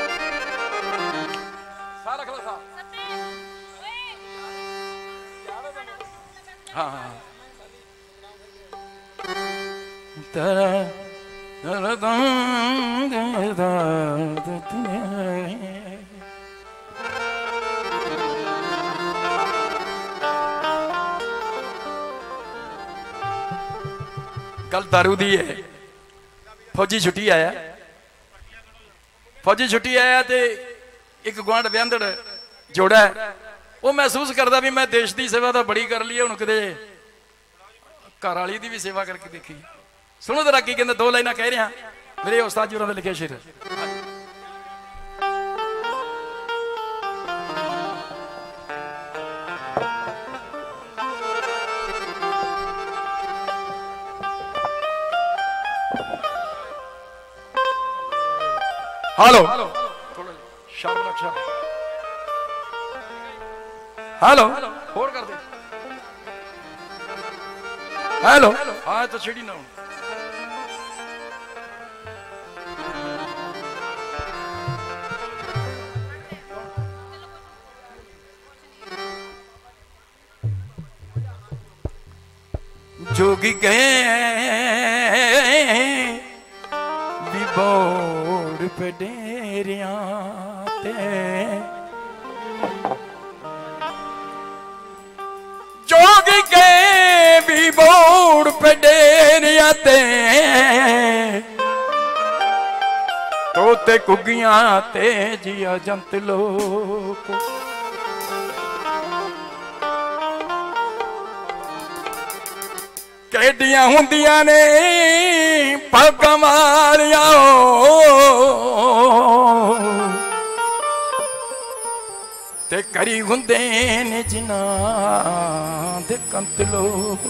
हाँ हाँ तेरा कल दारू दी है फौजी छुट्टी आया फौजी छुट्टी आया तो एक गुआंढ ब्याहंदड़ जोड़ा है वो महसूस करता भी मैं देश की सेवा तो बड़ी कर ली है हुण किते घर वाली की भी सेवा करके देखी। सुनो जरा की कहते दो लाइना कह रहा मेरे उस्ताद जी उन्होंने लिखे शेर हेलो हेलो होर कर दे हेलो हाँ तो छिड़ी ना जोगी गए बोड़ पे डेरिया ते जोगी गए भी बोड़ पे डेरिया ते तोते कुगियां ते जिया जंत लोग केडियां हुंदियां ने पग मारिया ते करी हुंदे ने जिना दे कंत लोग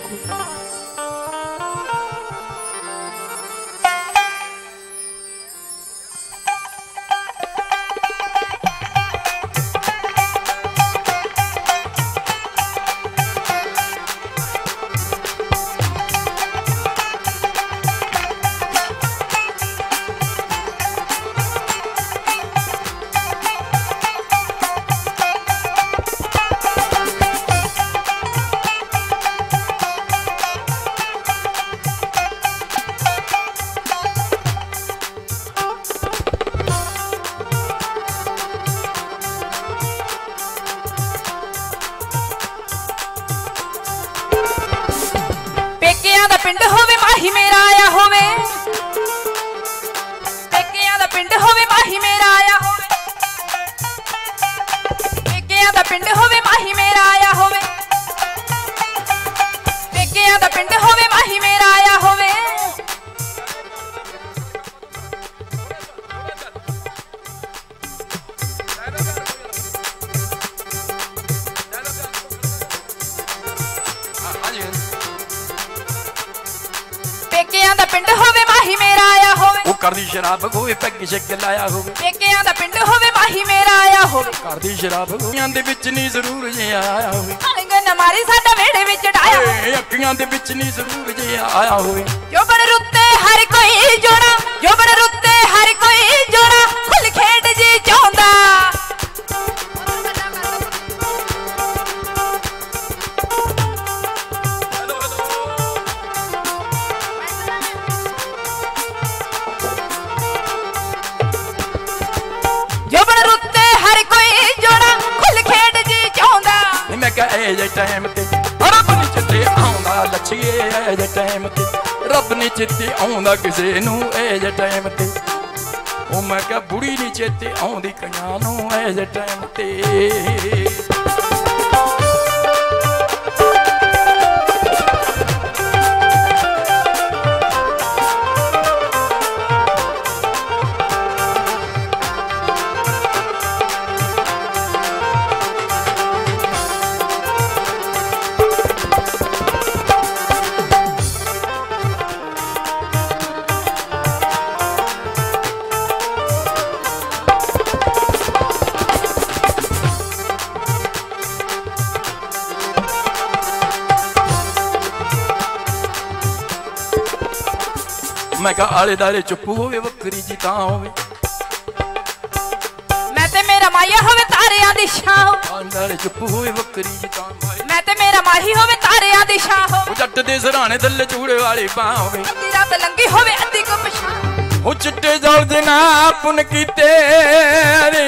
पिंड होवे माही मेरा आया होवे पेकियां दा पिंड होवे माही मेरा आया होवे पेकियां दा पिंड होवे माही मेरा आया होवे पेकियां दा पिंड होवे माही मेरा आया होवे पेकियां दा पिंड होवे माही मेरा आया होवे वो करदी शराब होवे पैग शक लाया होवे पेकियां दा पिंड होवे माही मेरा आया होवे करदी शराब होवे दे विच नी जरूर जे आया होवे अंगन मारी साडा वेड़े विच डाया ए अखियां दे विच नी जरूर जे आया होवे जोबन रुत्ते हर कोई जोड़ा जोबन रुत्ते हर कोई जोड़ा खुल खेड जी चाहुंदा ए जे टाइम ते रब नी चित्ते आउंदा लछिए ए जे टाइम ते रब नी चित्ते आउंदा किसे नू ए जे टाइम ते ओ मैं क्या बुढ़ी नी चित्ते आउंदी कन्या नू ए जे टाइम ते मैं कहा आले दाले चुप होवे वक्री जी तां होवे मैं ते मेरा माया होवे तारियां दी छां आले दाले चुप होवे वक्री जी तां मैं ते मेरा माही होवे तारियां दी छां ओ जट दे सराणे दल चूड़े वाली बां होवे अद्धी रात लंगी होवे अद्धी को पछां ओ चिट्टे जल जना पुन कीते रे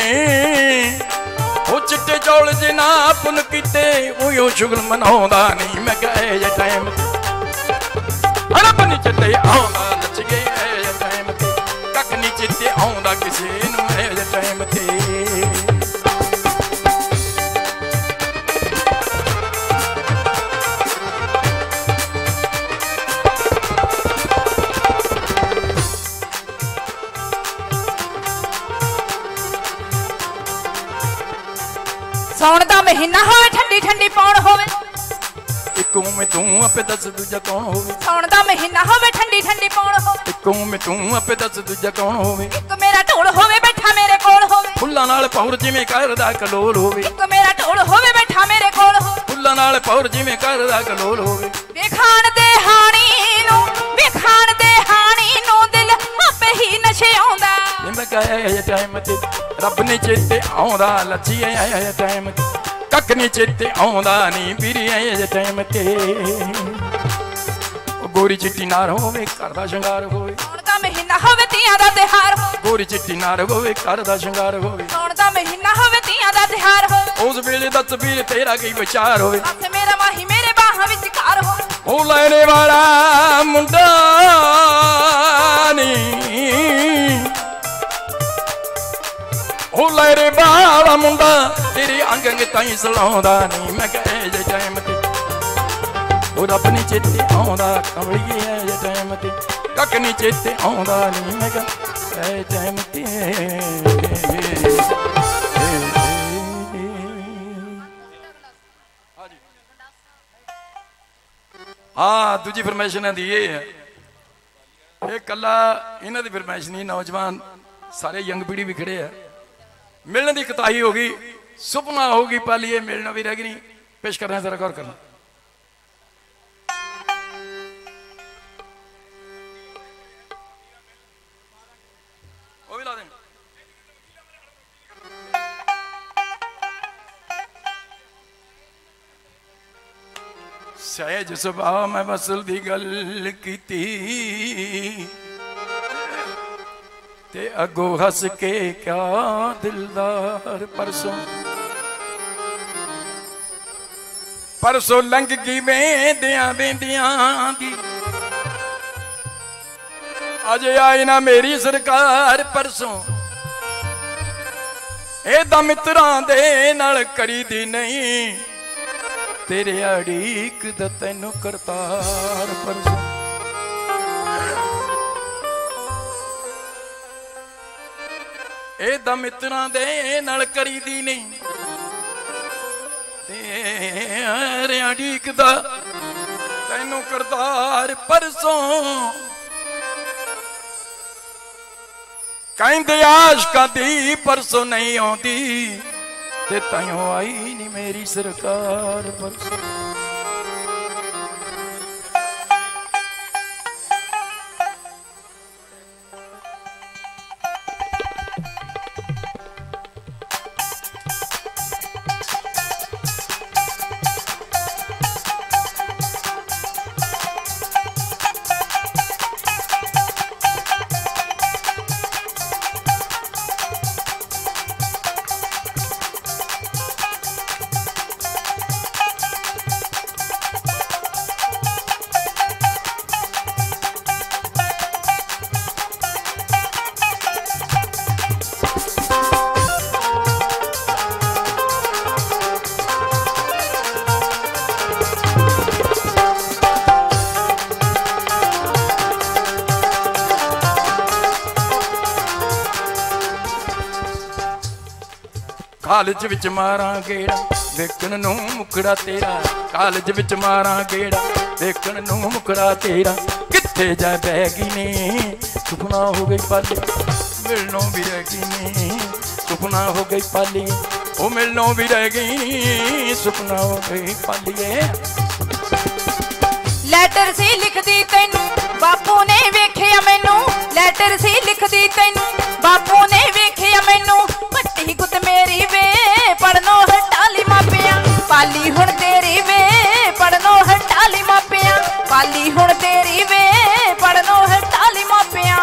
ओ चिट्टे जल जना पुन कीते ओयो शुगल मनाउंदा नहीं मैं कहे जे टाइम रब नी चित्ते आउंदा लछिए ए टाइम ते कख नी चित्ते आउंदा किसे नू ए टाइम ते सौण दा महीना होवे ठंडी ठंडी पौण होवे इको में तू अपे दस दूजा कौन होवे सौण दा महीना होवे ठंडी ठंडी पौण होवे इको में तू अपे दस दूजा कौन होवे एक मेरा ढोल होवे बैठा मेरे कोल होवे फुल्लां नाल पौर जिवें करदा कलोल होवे एक मेरा ढोल होवे बैठा मेरे कोल होवे फुल्लां नाल पौर जिवें करदा कलोल होवे वेखाण दे हाणी नू वेखाण दे हाणी नू दिल आपे ही नशे आउंदा मैं कहे टाइम ते रब ने चेते आउंदा लछिए ए टाइम ते कख नी चेते आउंदा नी बीरी ए टाइम ते गोरी चिट्टी नार होवे घर दा शंगार होवे सौण दा महीना होवे तियां दा तिहार होवे गोरी चिट्टी नार होवे घर दा शंगार होवे सौण दा महीना होवे तियां दा तिहार होवे उस वेले दा तबीर तेरा की विचार होवे हथ मेरा माही मेरे बाहां विच कार होवे ओ लैने वाला मुंडा नी ओ लैरे वाला मुंडा तेरे अंग अंग ताई सलाउंदा नहीं मैं कहे जे टाइम ते ओ रब नी चेते आउंदा कमलिए जे टाइम ते कख नी चेते आउंदा नहीं मैं कहे टाइम ते हाँ दूजी फरमाइश इन्हां दी ये है ये कला इन्हां दी फरमाइश नहीं नौजवान सारे यंग पीढ़ी भी खड़े है मिलने की कताही होगी सुपना होगी पालिए मिलना भी रहेगी नहीं पेश कर रहे हैं जरा गौर करना वो भी ला देंगे सहज सुभाव मैं वसल दी गल कीती ते अगो हस के क्या दिलदार परसों परसों लंघ गई वेंदियां वेंदियां दी अज आई ना मेरी सरकार परसों एदा मित्रां दे नाल करी दी नहीं तेरे अड़ीक दा तैनू करतार परसों एदा मित्रां दे नाल करी दी नहीं तेरे अड़ीक दा तैनू ਮੈਨੂੰ ਕਰਤਾਰ ਪਰਸੋਂ ਕਹਿੰਦੇ ਆਸ਼ਕਾਂ ਦੀ ਪਰਸੋਂ ਨਹੀਂ ਆਉਂਦੀ ਤੇ ਤਾਈਓ ਆਈ ਨੀ ਮੇਰੀ ਸਰਕਾਰ ਪਰਸੋਂ। ਕਾਲਜ ਵਿੱਚ ਮਾਰਾਂ ਗੇੜਾ ਵੇਖਣ ਨੂੰ ਮੁਖੜਾ ਤੇਰਾ, ਕਾਲਜ ਵਿੱਚ ਮਾਰਾਂ ਗੇੜਾ ਵੇਖਣ ਨੂੰ ਮੁਖੜਾ ਤੇਰਾ, ਕਿੱਥੇ ਜਾ ਬਹਿ ਗਈ ਨੇ ਸੁਪਨਾ ਹੋ ਗਈ ਪਾਲੀ, ਮਿਲਣੋਂ ਵੀ ਰਹਿ ਗਈ ਨੇ ਸੁਪਨਾ ਹੋ ਗਈ ਪਾਲੀ, ਉਹ ਮਿਲਣੋਂ ਵੀ ਰਹਿ ਗਈ ਸੁਪਨਾ ਹੋ ਗਈ ਪਾਲੀਏ। ਲੈਟਰ ਸੀ ਲਿਖਦੀ ਤੈਨੂੰ ਬਾਪੂ ਨੇ ਵੇਖਿਆ ਮੈਨੂੰ, ਲੈਟਰ ਸੀ ਲਿਖਦੀ ਤੈਨੂੰ ਬਾਪੂ ਨੇ ਵੇਖਿਆ ਮੈਨੂੰ, ਪੱਟੀ ਗੁੱਤ ਮੇਰੀ ਵੇ ਪੜਨੋਂ ਹਟਾਲੀ ਮਾਪਿਆਂ, ਪਾਲੀ ਹੁਣ ਤੇਰੀ ਵੇ ਪੜਨੋਂ ਹਟਾਲੀ ਮਾਪਿਆਂ, ਪਾਲੀ ਹੁਣ ਤੇਰੀ ਵੇ ਪੜਨੋਂ ਹਟਾਲੀ ਮਾਪਿਆਂ।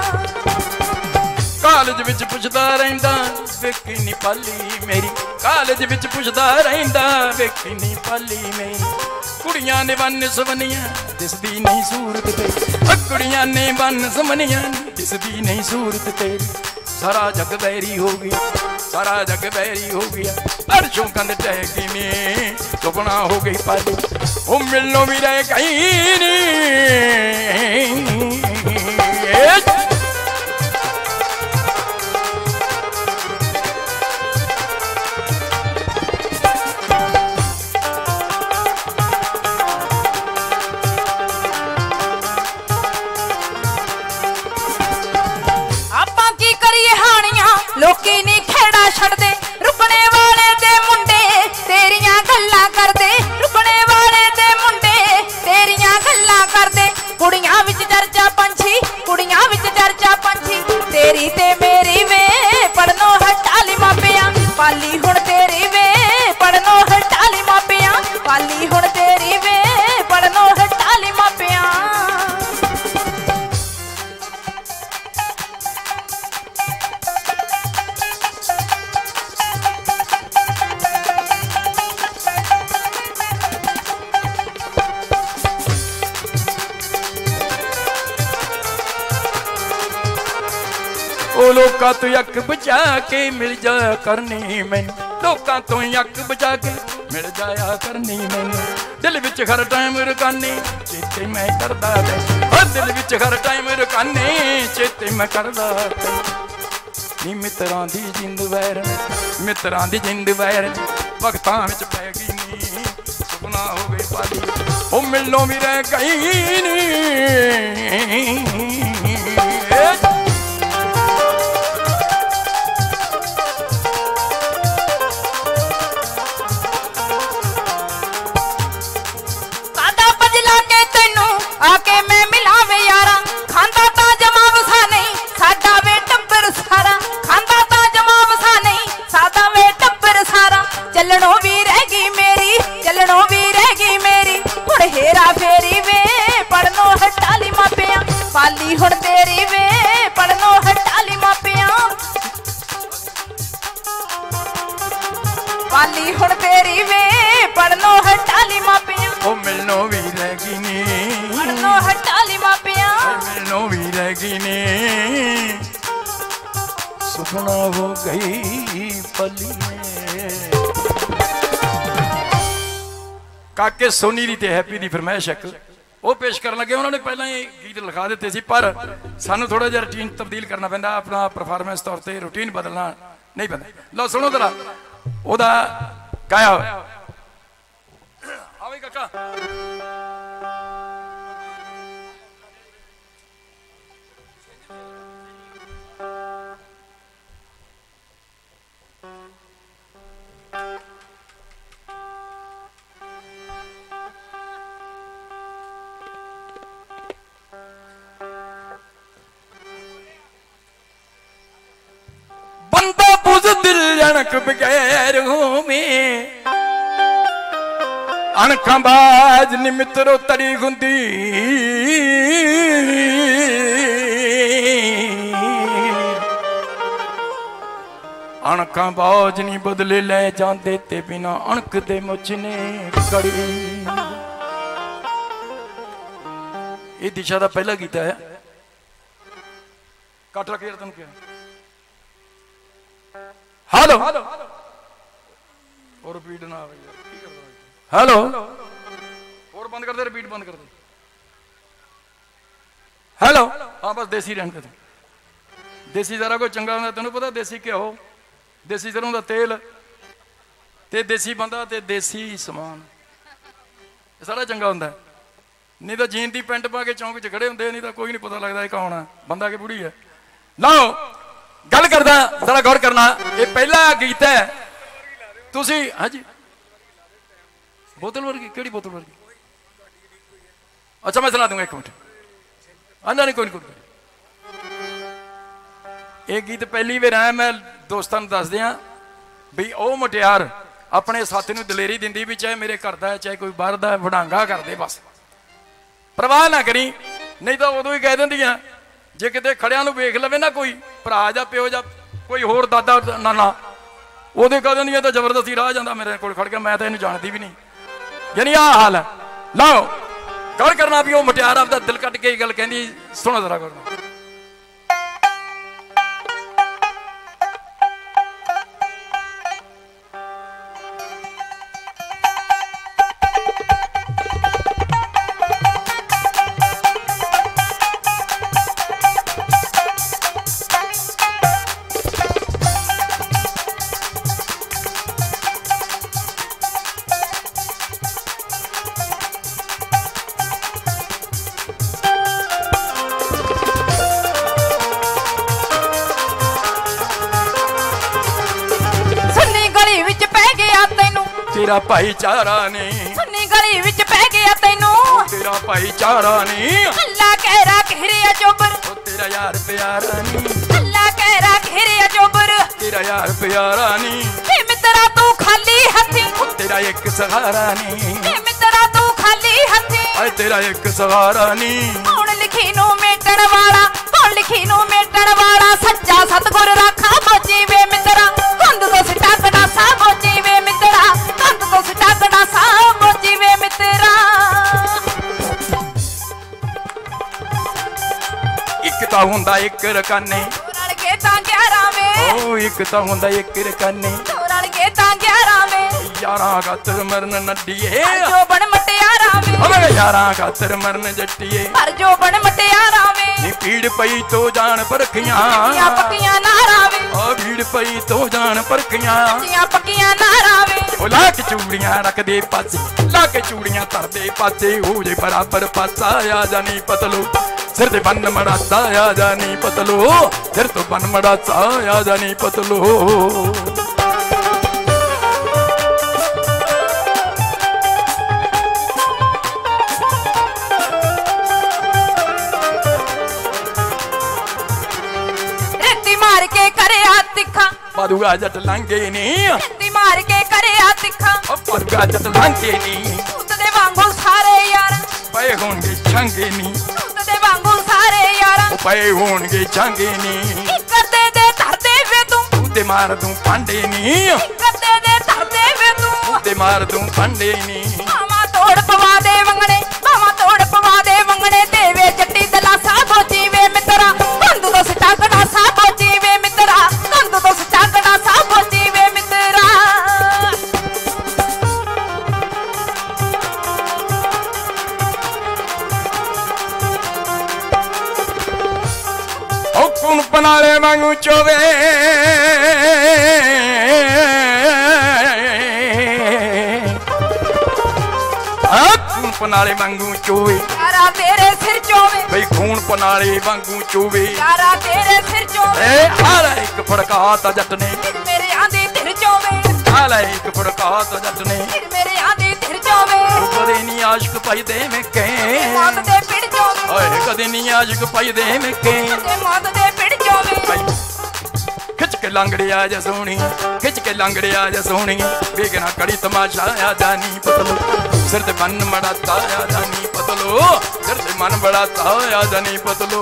ਕਾਲਜ ਵਿੱਚ ਪੁੱਛਦਾ ਰਹਿੰਦਾ ਵੇਖੀ ਨੀ ਪਾਲੀ ਮੇਰੀ, ਕਾਲਜ ਵਿੱਚ ਪੁੱਛਦਾ ਰਹਿੰਦਾ ਵੇਖੀ ਨੀ ਪਾਲੀ ਮੇਰੀ, ਕੁੜੀਆਂ ਨੇ ਵੰਨ ਸਵਨੀਆਂ ਦਿਸਦੀ ਨਹੀਂ ਸੂਰਤ ਤੇਰੀ, ਕੁੜੀਆਂ ਨੇ ਵੰਨ ਸਵਨੀਆਂ ਦਿਸਦੀ ਨਹੀਂ ਸੂਰਤ ਤੇਰੀ, ਸਾਰਾ ਜੱਗ ਬੈਰੀ ਹੋ ਗਿਆ ਸਾਰਾ ਜੱਗ ਬੈਰੀ ਹੋ ਗਿਆ, ਅਰਸ਼ੋਂ ਕੰਧ ਟਹਿ ਗਈ ਨੇ ਸੁਪਨਾ ਹੋ ਗਈ ਪਾਲੀ, ਉਹ ਮਿਲਣੋਂ ਵੀ ਰਹਿ ਗਈ ਨੀ। ਲੋਕੀ ਨੀ ਖੇੜਾ ਛੱਡਦੇ, ਰੁਕਣੇ ਵਾਲੇ ਦੇ ਮੁੰਡੇ ਤੇਰੀਆਂ ਗੱਲਾਂ ਕਰਦੇ, ਰੁਕਣੇ ਵਾਲੇ ਦੇ ਮੁੰਡੇ ਤੇਰੀਆਂ ਗੱਲਾਂ ਕਰਦੇ, ਕੁੜੀਆਂ ਵਿੱਚ ਚਰਚਾ ਪੰਛੀ ਕੁੜੀਆਂ ਵਿੱਚ ਚਰਚਾ ਪੰਛੀ, ਤੇਰੀ ਤੇ ਮੇਰੀ ਵੇ ਪੜਨੋਂ ਹਟਾਲੀ ਮਾਪਿਆਂ, ਪਾਲੀ ਹੁਣ ਤੇਰੀ ਵੇ ਪੜਨੋਂ ਹਟਾਲੀ ਮਾਪਿਆਂ, ਪਾਲੀ ਹੁਣ ਤੇਰੀ ਵੇ ਪੜਨੋਂ ਹਟਾਲੀ ਮਾਪਿਆਂ। ਉਹ ਲੋਕਾਂ ਤੋਂ ਅੱਖ ਬਚਾ ਕੇ ਮਿਲ ਜਾਇਆ ਕਰਨੀ ਮੈਨੂੰ, ਲੋਕਾਂ ਤੋਂ ਅੱਖ ਬਚਾ ਕੇ ਮਿਲ ਜਾਇਆ ਕਰਨੀ ਮੈਨੂੰ, ਦਿਲ ਵਿੱਚ ਹਰ ਟਾਈਮ ਰਕਾਨੇ ਚੇਤੇ ਮੈਂ ਕਰਦਾ ਤੈਨੂੰ, ਦਿਲ ਵਿੱਚ ਹਰ ਟਾਈਮ ਰਕਾਨੇ ਚੇਤੇ ਮੈਂ ਕਰਦਾ ਤੈਨੂੰ, ਨੀ ਮਿੱਤਰਾਂ ਦੀ ਜਿੰਦ ਵੈਰ ਮਿੱਤਰਾਂ ਦੀ ਜਿੰਦ ਵੈਰ ਵਕਤਾਂ ਵਿੱਚ ਪੈ ਗਈ ਨੀ ਸੁਪਨਾ ਹੋ ਗਈ ਪਾਲੀ, ਉਹ ਮਿਲਣੋਂ ਵੀ ਰਹਿ ਗਈ ਨੀ। ਆਕੇ ਮੈਂ ਮਿਲਾਵੇ ਯਾਰਾਂ, ਖਾਂਦਾ ਤਾਂ ਜਮਾ ਵਸਾ ਨਹੀਂ ਸਾਡਾ ਵੇ ਟੱਬਰ ਸਾਰਾ, ਖਾਂਦਾ ਤਾਂ ਜਮਾ ਵਸਾ ਨਹੀਂ ਸਾਡਾ ਵੇ ਟੱਬਰ ਸਾਰਾ, ਚੱਲਣੋਂ ਵੀ ਰਹਿ ਗਈ ਮੇਰੀ ਚੱਲਣੋਂ ਵੀ ਰਹਿ ਗਈ ਮੇਰੀ, ਹੁਣ ਹੇਰਾ ਫੇਰੀ ਵੇ ਪੜਨੋਂ ਹਟਾਲੀ ਮਾਪਿਆਂ, ਪਾਲੀ ਹੁਣ ਤੇਰੀ ਵੇ ਪੜਨੋਂ ਹਟਾਲੀ ਮਾਪਿਆਂ, ਪਾਲੀ ਹੁਣ ਤੇਰੀ ਵੇ ਪੜਨੋਂ ਹਟਾਲੀ ਮਾਪਿਆਂ, ਉਹ ਮਿਲਣੋਂ ਵੀ ਰਹਿ ਗਈ ਨੀ ਪੜਨੋਂ ਹਟਾਲੀ ਮਾਪਿਆਂ, ਮਿਲਣੋਂ ਵੀ ਰਹਿ ਗਈ ਨੀ ਸੁਪਨਾ ਹੋ ਗਈ ਪਲੀ। ਕਾਕੇ ਸੋਨੀ ਦੀ ਤੇ ਹੈਪੀ ਦੀ ਫਰਮਾਇਸ਼ ਇੱਕ ਉਹ ਪੇਸ਼ ਕਰਨ ਲੱਗੇ, ਉਹਨਾਂ ਨੇ ਪਹਿਲਾਂ ਹੀ ਗੀਤ ਲਿਖਾ ਦਿੱਤੇ ਸੀ ਪਰ ਸਾਨੂੰ ਥੋੜਾ ਜਿਹਾ ਰੂਟੀਨ ਤਬਦੀਲ ਕਰਨਾ ਪੈਂਦਾ, ਆਪਣਾ ਪਰਫਾਰਮੈਂਸ ਤੌਰ ਤੇ ਰੂਟੀਨ ਬਦਲਣਾ ਨਹੀਂ ਪੈਂਦਾ। ਲਓ ਸੁਣੋ ਜਰਾ ਉਹਦਾ ਗਾਇਆ ਹੋਇਆ ਆਵੇ ਕਾਕਾ। अणख बगैर में अणखां बाज नी मित्रो तरी हुंदी अणखां बाज नी बदले ले जांदे ते बिना अणख दे मुझ ने कड़ी। ये दिशा का पहला गीत है। कट रख तुम क्या हेलो और रिपीट ना आवे यार की कर रहा हेलो और बंद कर दे रिपीट बंद कर दे हेलो हाँ बस देसी रहन दे देसी जरा कोई चंगा होंदा तेनू पता देसी घ्यो देसी सरों दा तेल ते देसी बंदा ते देसी समान सारा चंगा होंदा नहीं तो जीन दी पेंट पा के चौंक च खड़े होंदे नहीं तो कोई नहीं पता लगता ये कौन है बंदा कि बुढ़ी है। लाओ गल करदा जरा गौर करना ये पहला गीत है तुसी हाँ जी बोतल वर्गी केड़ी बोतल वर्गी अच्छा मैं सुना दूंगा एक मिनट आना नहीं कोई कोई एक गीत पहली बार आया मैं दोस्तों को दस दिया भी ओ मुटियार अपने साथी नूं दलेरी दिंदी भी चाहे मेरे घर दा चाहे कोई बाहर दा वडांगा कर दे बस परवाह ना करी नहीं तो उदों ही कह दिंदियां जे किते खड़िया नूं वेख लवे ना कोई भरा जा प्यो जा कोई होर दादा नाना उदों कह दिंदियां तो जबरदस्ती राह जांदा मेरे कोल खड़ के मैं तो इहनूं जानदी भी नहीं यानी आ हाल है। लाओ गौर करना भी वो मुटियार आपदा दिल कट के गल कहंदी सुनो जरा करना तेरा भाईचारा नहीं सुन्नी गली विच पै गया तैनू तेरा भाईचारा नहीं अल्लाह कहरा घेरिया चोबर तेरा यार प्यारा नहीं अल्लाह कहरा घेरिया चोबर तेरा यार प्यारा नहीं हे मित्रा तू खाली हथी तेरा एक सहारा नहीं हे मित्रा तू खाली हथी अरे तेरा एक सहारा नहीं हुण लिखी नू मेटण वाला हुण लिखी नू मेटण वाला सच्चा सतगुर राखा बोची वे मित्रा कंध तो सिटा कटा सा बोची वे मित्रा कंध तो सिटा कटा सा बोची वे मित्रा। एक ता हुंदा एक रकाने रल के तां ग्यारह में ओ एक ता हुंदा एक रकाने रल के तां ग्यारह में यारा खातर मरन नड्डीए जो बन मटियारा में अबे यारा खातर मरन जट्टीए पर जो बन मटियारा में नी पीड़ पई तो जान परखियां या पकियां नारा में ओ भीड़ पई तो जान परखियां या पकियां नारा में ओ लाके चूड़ियां रख दे पासे लाके चूड़ियां तर दे पासे हो जे बराबर पासा आ जानी पतलू सिर ते बन मड़ाता आ जानी पतलू सिर तो बन मड़ाता आ जानी पतलू। पादुआ जट लांगे नी मार के करे आ तिखा पादुआ जट लांगे नी उतदे वांगू सारे यार पए होंगे छंगे नी उतदे वांगू सारे यार पए होंगे छंगे नी करते दे धरते वे तू ते मार दूं पांडे नी करते दे धरते वे तू ते मार दूं पांडे नी मामा तोड़ पवा दे वंगणे मामा तोड़ पवा दे वंगणे देवे जट्टी दलासा बोची वे मित्रा कंध तो सिटा कटा सा बोची वे मित्रा कंध तो सिटा कटा सा बोची वे मित्रा। ओ कुन पनाले वांगू चोवे पनाले वांगू चोवे यारा तेरे सिर चोवे भाई खून पनाले वांगू चोवे यारा तेरे सिर चोवे ए आला एक फड़का ता जट ने मेरे आंधी तिर चोवे आला एक फड़का ता जट ने मेरे आंधी तिर चोवे कदे नी आशिक पाई दे में के मौत दे पिड़ चोवे ओए कदे नी आशिक पाई दे में के मौत दे पिड़ चोवे खिच के लंगड़िया जा सोहणी खिच के लंगड़िया जा सोहणी बेगना कड़ी तमाशा आ जानी पतलो सिर ते मन बड़ा ताया जानी पतलो सिर ते मन बड़ा ताया जानी पतलो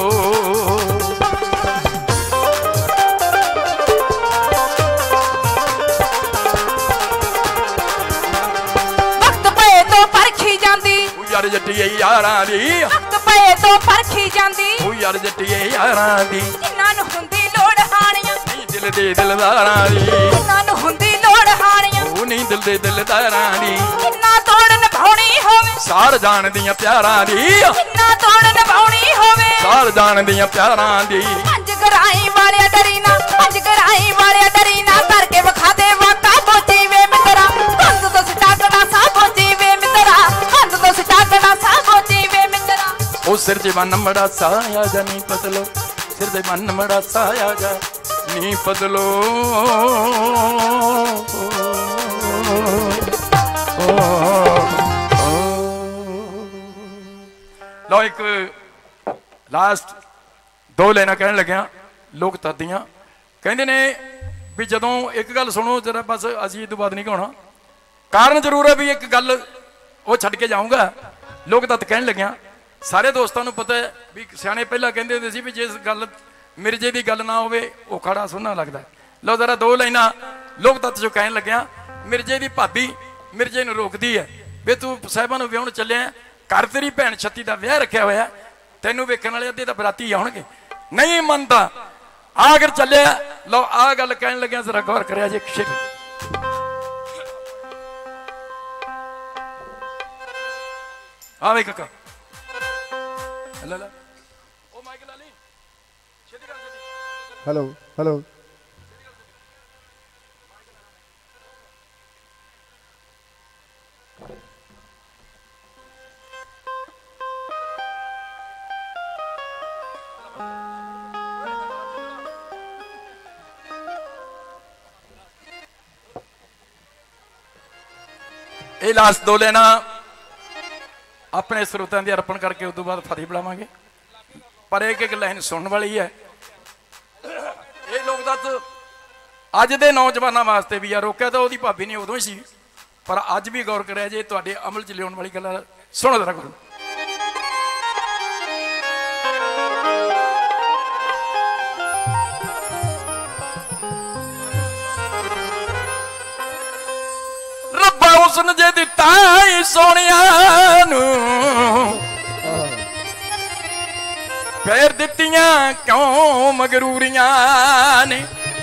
वक्त पे तो परखी जांदी यार जट्टिए यारां दी वक्त पे तो परखी जांदी यार जट्टिए यारां दी जिन्हां नूं हुंदी लोड़ हाणियां नहीं दिल दे दिलदारां दी जिन्हां नूं हुंदी लोड़ हाणियां ओ नहीं दिल दे दिलदारां दी जिन्ना तोड़ निभाउणी होवे सार जान दियां प्यारां दी जिन्ना तोड़ निभाउणी होवे सार जान दियां प्यारां दी पंज गराई वाले डरीना पंज गराई वाले डरीना करके विखा दे वाका बोची वे मित्रा हंस तो सटाकना सा बोची वे मित्रा हंस तो सटाकना सा बोची वे मित्रा ओ सिर ते मन मड़ा साया जा नी पतलो सिर ते मन मड़ा साया जा नी पतलो लो एक लास्ट दो लेना कहन लग्या लोग तदियां कहंदे ने भी जदों एक गल सुनो जरा बस असीं इस तो बाद नहीं कहना कारण जरूर है भी एक गल वो छड्ड के जाऊंगा लोग तत् कहन लग्या सारे दोस्तों को पता है भी सियाने पहला कहते होंदे सी भी जिस गल मिर्जे की गल ना होवे वो खड़ा सोहना लगता है। लो जरा दो लाइना लोग तत्त जो कहन लग्या मिर्जे की भाभी मिर्जे नूं रोकदी है भी तू साहिबां नूं विआहण चलिया घर तेरी भैन छत्ती का विआह रखिया होया तैनूं वेखण वाले अद्धे तां बराती आउणगे नहीं मनता आकर चलिया लो आ गल कहन लग्या जरा गौर करिया जे शेर आवे काका हेलो हेलो ये लास्ट दो लेना अपने स्रोतां दी अर्पण करके उस बाद फतेह बुलावांगे पर एक एक लाइन सुनने वाली है ये लोग दस अज दे नौजवानों वास्ते भी आ रोकिया तो वही भाभी ने उदों ही सी पर अज भी गौर करिया जे तुहाडे अमल च लियाउण वाली गल सुनो जरा करो रब्बा उसने जे दिता सोनिया फिर दित्तियां क्यों मगरूरियां ने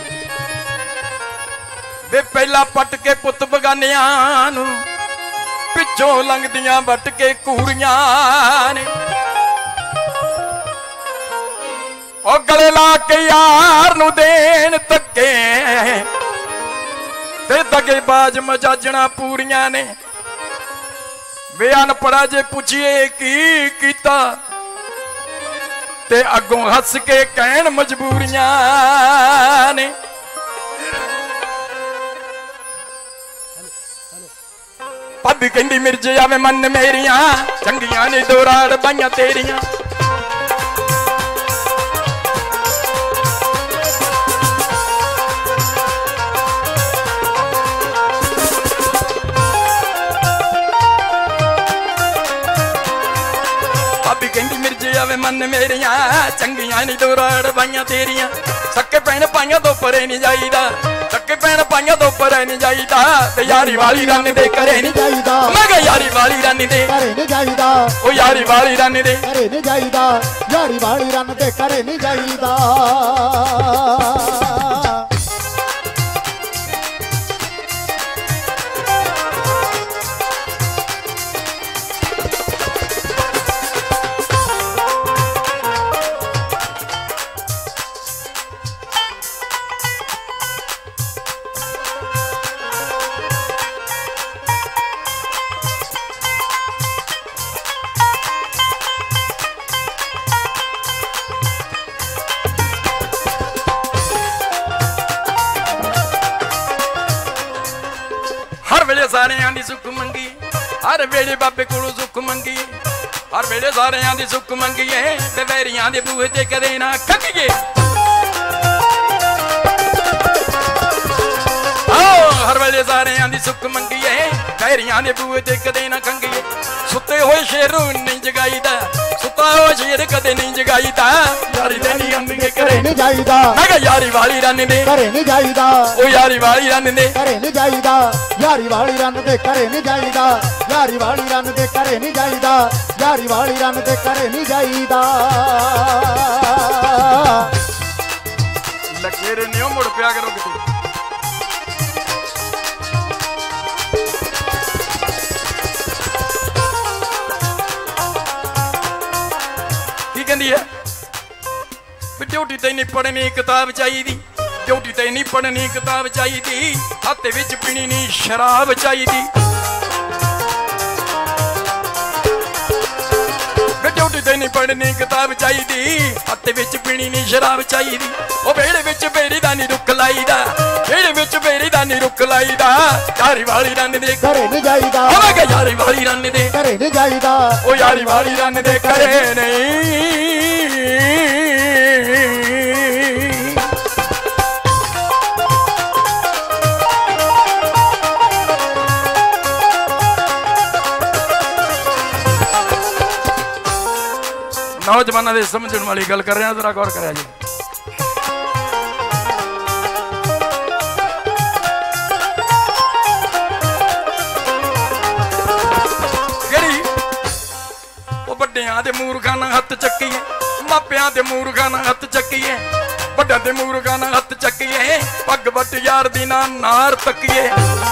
वे पहला पट के पुत बगानियां नूं पिछों लंघदियां बट के कूरियां ने ओ गले ला के यार नूं देन धक्के ते दगे बाज मजाजणा पूरियां ने वे अनपढ़ा जे पुछिए की कीता ते अगों हस के कहन मजबूरियां ने भाभी कहंदी मिर्जे आवे मन मेरियां चंगियां ने दो राड़ बाइयां तेरियां कहंदी मिर्जे आवे मन मेरियां चंगियां नी दो राड़ बाइयां तेरियां सक्के भैन पाइयां तो परे नहीं जाईदा सक्के भैन पाइयां तो परे नहीं जाईदा ते यारी वाली रन दे करे नहीं जाईदा मैं कह यारी वाली रन दे करे नहीं जाईदा ओ यारी वाली रन दे करे नहीं जाईदा यारी वाली रन दे करे नहीं जाईदा सारियां दी सुख मंगी हर वेले बाबे कोलों सुख मंगी हर वेले सारियां दी सुख मंगीए ते वैरियां दे बूहे ते कदे ना खंगीए हर वेले सारियां दी सुख मंगीए खैरियां दे बूए ते कदे ना खंगीए सुते होए शेर नहीं जगाईदा सुता होए शेर कदे नहीं जगाईदा यारी दे नहीं अंदे करे नहीं जाईदा मैं कहा यारी वाली रन दे करे नहीं जाईदा ओ यारी वाली रन दे करे नहीं जाईदा यारी वाली रन दे करे नहीं जाईदा यारी वाली रन दे करे नहीं जाईदा यारी वाली रन दे करे नहीं जाईदा लखेरे नहीं मुड़ पिया करो किते की कहंदी है ड्यूटी ते नहीं पढ़नी किताब चाहिदी ड्यूटी ते नहीं पढ़नी किताब चाहिदी हत्थ विच पीनी नहीं शराब चाहिदी ड्यूटी ते नहीं पढ़नी किताब चाहिदी हत्थ विच पीनी नहीं शराब चाहिदी ओ बेड़े विच बेड़ी दा नहीं रुक लाईदा बेड़े विच बेड़ी दा नहीं रुक लाईदा यारी वाली रन दे करे नहीं जाईदा ओ मैं कहा यारी वाली रन दे करे नहीं जाईदा ओ यारी वाली रन दे करे नहीं नौजवानों के समझने वाली गल कर रहे हैं जरा गौर करें जी ਵੱਡਿਆਂ ਦੇ ਮੂਰਖਾਂ ਨਾਲ ਹੱਥ ਚੱਕੀਏ ਮਾਪਿਆਂ ਦੇ ਮੂਰਖਾਂ ਨਾਲ ਹੱਥ ਚੱਕੀਏ ਵੱਡਿਆਂ ਦੇ ਮੂਰਖਾਂ ਨਾਲ ਹੱਥ ਚੱਕੀਏ ਪੱਗ ਵੱਟ ਯਾਰ ਦੀ ਨਾ ਨਾਰ ਤੱਕੀਏ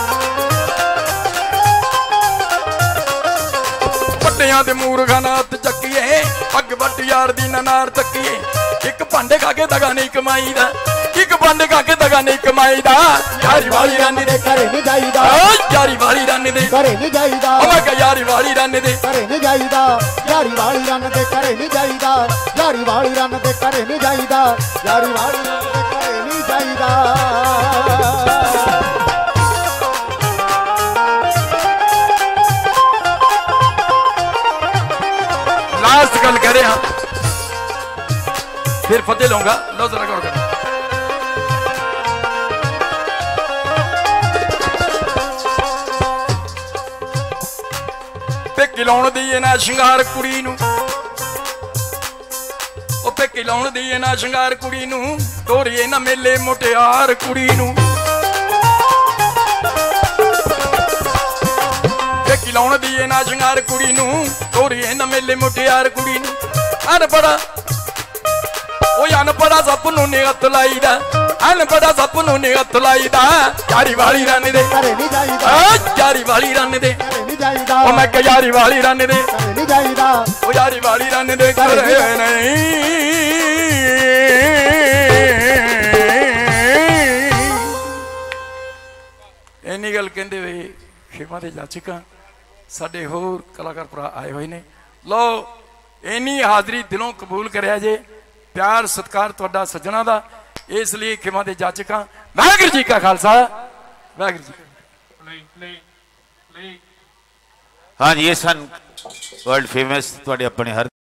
ਵੱਡਿਆਂ ਦੇ ਮੂਰਖਾਂ ਨਾਲ ਹੱਥ ਚੱਕੀਏ ਪੱਗ ਵੱਟ ਯਾਰ ਦੀ ਨਾ ਨਾਰ ਤੱਕੀਏ ਇੱਕ ਭਾਂਡੇ ਖਾ ਕੇ ਦਗਾ ਨਹੀਂ ਕਮਾਈਦਾ ਇੱਕ ਭਾਂਡੇ ਖਾ ਕੇ ਦਗਾ ਨਹੀਂ ਕਮਾਈਦਾ ਯਾਰੀ ਵਾਲੀ ਰੰਨ ਦੇ करे नहीं जाईदा यारी वाली रन दे करे नहीं जाईदा ओ मैं कहा यारी वाली रन दे करे नहीं जाईदा यारी वाली रन दे करे नहीं जाईदा यारी वाली रन दे करे नहीं जाईदा यारी वाली रन दे करे नहीं जाईदा लास्ट गल करे हाँ फिर फतेह लूंगा लो जरा गौर कर पेकी लाउण दी ना शिंगार कुड़ी नू ओ पेकी लाउण दी ना शिंगार कुड़ी नू तोरीए ना मेले मुटियार कुड़ी नू पेकी लाउण दी ना शिंगार कुड़ी नू तोरीए ना मेले मुटियार कुड़ी नू अनपढ़ा ओ अनपढ़ा सप नू नहीं हत्थ लाईदा अनपढ़ा सप नू नहीं हत्थ लाईदा यारी वाली रन दे करे नहीं जाईदा यारी वाली रन दे करे नहीं जाईदा ओ मैं कहा यारी वाली रन दे करे नहीं जाईदा ओ यारी वाली रन दे करे नहीं इन्नी गल कहंदे वे खिमा दे जाचका साडे होर कलाकार भरा आए हुए ने लो इन्नी हाजरी दिलों कबूल करया जे प्यार सत्कार तुहाडा सज्जणा दा इसलिए खिमा दे जाचका वाहिगुरू जी का खालसा वाहिगुरू जी हाँ जी ये सन वर्ल्ड फेमस थोड़े अपने हर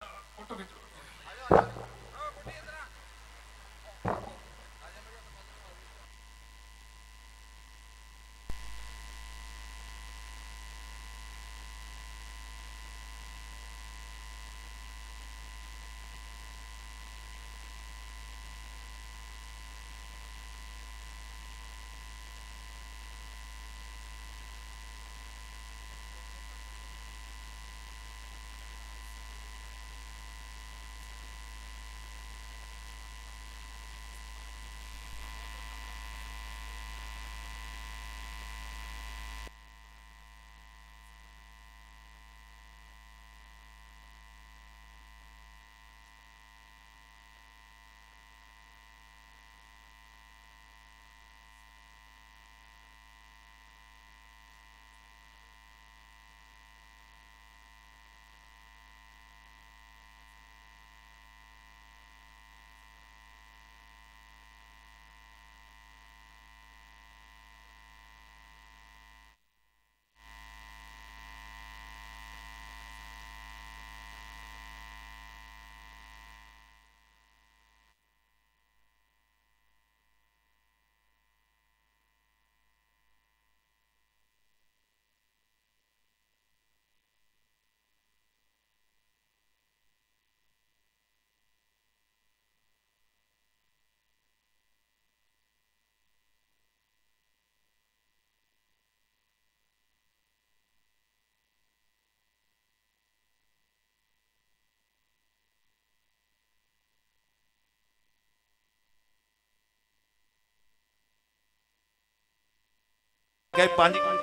ਕਿ ਪੰਜ ਮਿੰਟ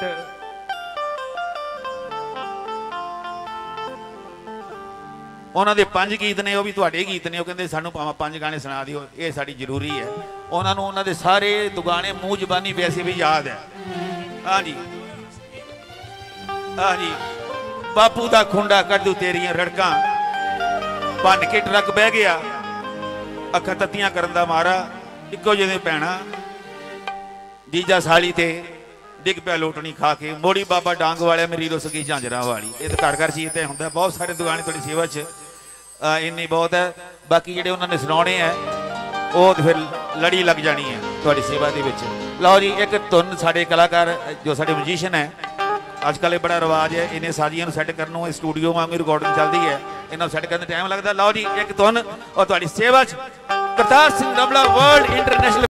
ਉਹਨਾਂ ਦੇ ਪੰਜ ਗੀਤ ਨੇ, ਉਹ ਵੀ ਤੁਹਾਡੇ ਗੀਤ ਨੇ। ਉਹ ਕਹਿੰਦੇ ਸਾਨੂੰ ਭਾਵੇਂ ਪੰਜ ਗਾਣੇ ਸੁਣਾ ਦਿਓ, ਇਹ ਸਾਡੀ ਜ਼ਰੂਰੀ ਹੈ। ਉਹਨਾਂ ਨੂੰ ਉਹਨਾਂ ਦੇ ਸਾਰੇ ਦੁਗਾਣੇ ਮੂੰਹ ਜ਼ਬਾਨੀ ਵੈਸੇ ਵੀ ਯਾਦ ਹੈ। ਹਾਂਜੀ ਹਾਂਜੀ। ਬਾਪੂ ਦਾ ਖੁੰਡਾ ਕੱਢੂ ਤੇਰੀਆਂ ਰੜਕਾਂ, ਭੰਨ ਕੇ ਟਰੱਕ ਬਹਿ ਗਿਆ, ਅੱਖਾਂ ਤੱਤੀਆਂ ਕਰਨ ਦਾ ਮਾਰਾ, ਇੱਕੋ ਜਿਹੇ ਭੈਣਾ, ਜੀਜਾ ਸਾਲੀ ਤੇ ਡਿੱਗ ਪਿਆ ਲੋਟਣੀ ਖਾ ਕੇ, ਮੋੜੀ ਬਾਬਾ ਡਾਂਗ ਵਾਲਿਆ ਮੇਰੀ ਰੁਸਕੀ ਝਾਂਜਰਾਂ ਵਾਲੀ। ਇਹ ਤਾਂ ਘਰ ਘਰ ਚੀਜ਼ ਤੇ ਹੁੰਦਾ। ਬਹੁਤ ਸਾਰੇ ਦੁਗਾਣੇ ਤੁਹਾਡੀ ਸੇਵਾ 'ਚ ਇੰਨੀ ਬਹੁਤ ਹੈ। ਬਾਕੀ ਜਿਹੜੇ ਉਹਨਾਂ ਨੇ ਸੁਣਾਉਣੇ ਹੈ ਉਹ ਫਿਰ ਲੜੀ ਲੱਗ ਜਾਣੀ ਹੈ ਤੁਹਾਡੀ ਸੇਵਾ ਦੇ ਵਿੱਚ। ਲਓ ਜੀ, ਇੱਕ ਧੁਨ ਸਾਡੇ ਕਲਾਕਾਰ ਜੋ ਸਾਡੇ ਮਿਊਜ਼ੀਸ਼ੀਅਨ ਹੈ, ਅੱਜ ਕੱਲ੍ਹ ਇਹ ਬੜਾ ਰਿਵਾਜ ਹੈ, ਇਹਨੇ ਸਾਜ਼ੀਆਂ ਨੂੰ ਸੈੱਟ ਕਰਨ ਨੂੰ ਸਟੂਡੀਓ ਵਾਂਗੂ ਰਿਕਾਰਡਿੰਗ ਚੱਲਦੀ ਹੈ, ਇਹਨਾਂ ਨੂੰ ਸੈੱਟ ਕਰਨ ਦਾ ਟਾਈਮ ਲੱਗਦਾ। ਲਓ ਜੀ, ਇੱਕ ਧੁਨ ਔਰ ਤੁਹਾਡੀ ਸੇਵਾ 'ਚ ਕਰਤਾਰ ਸਿੰਘ ਰਮਲਾ ਵਰਲਡ ਇੰਟਰਨੈਸ਼ਨਲ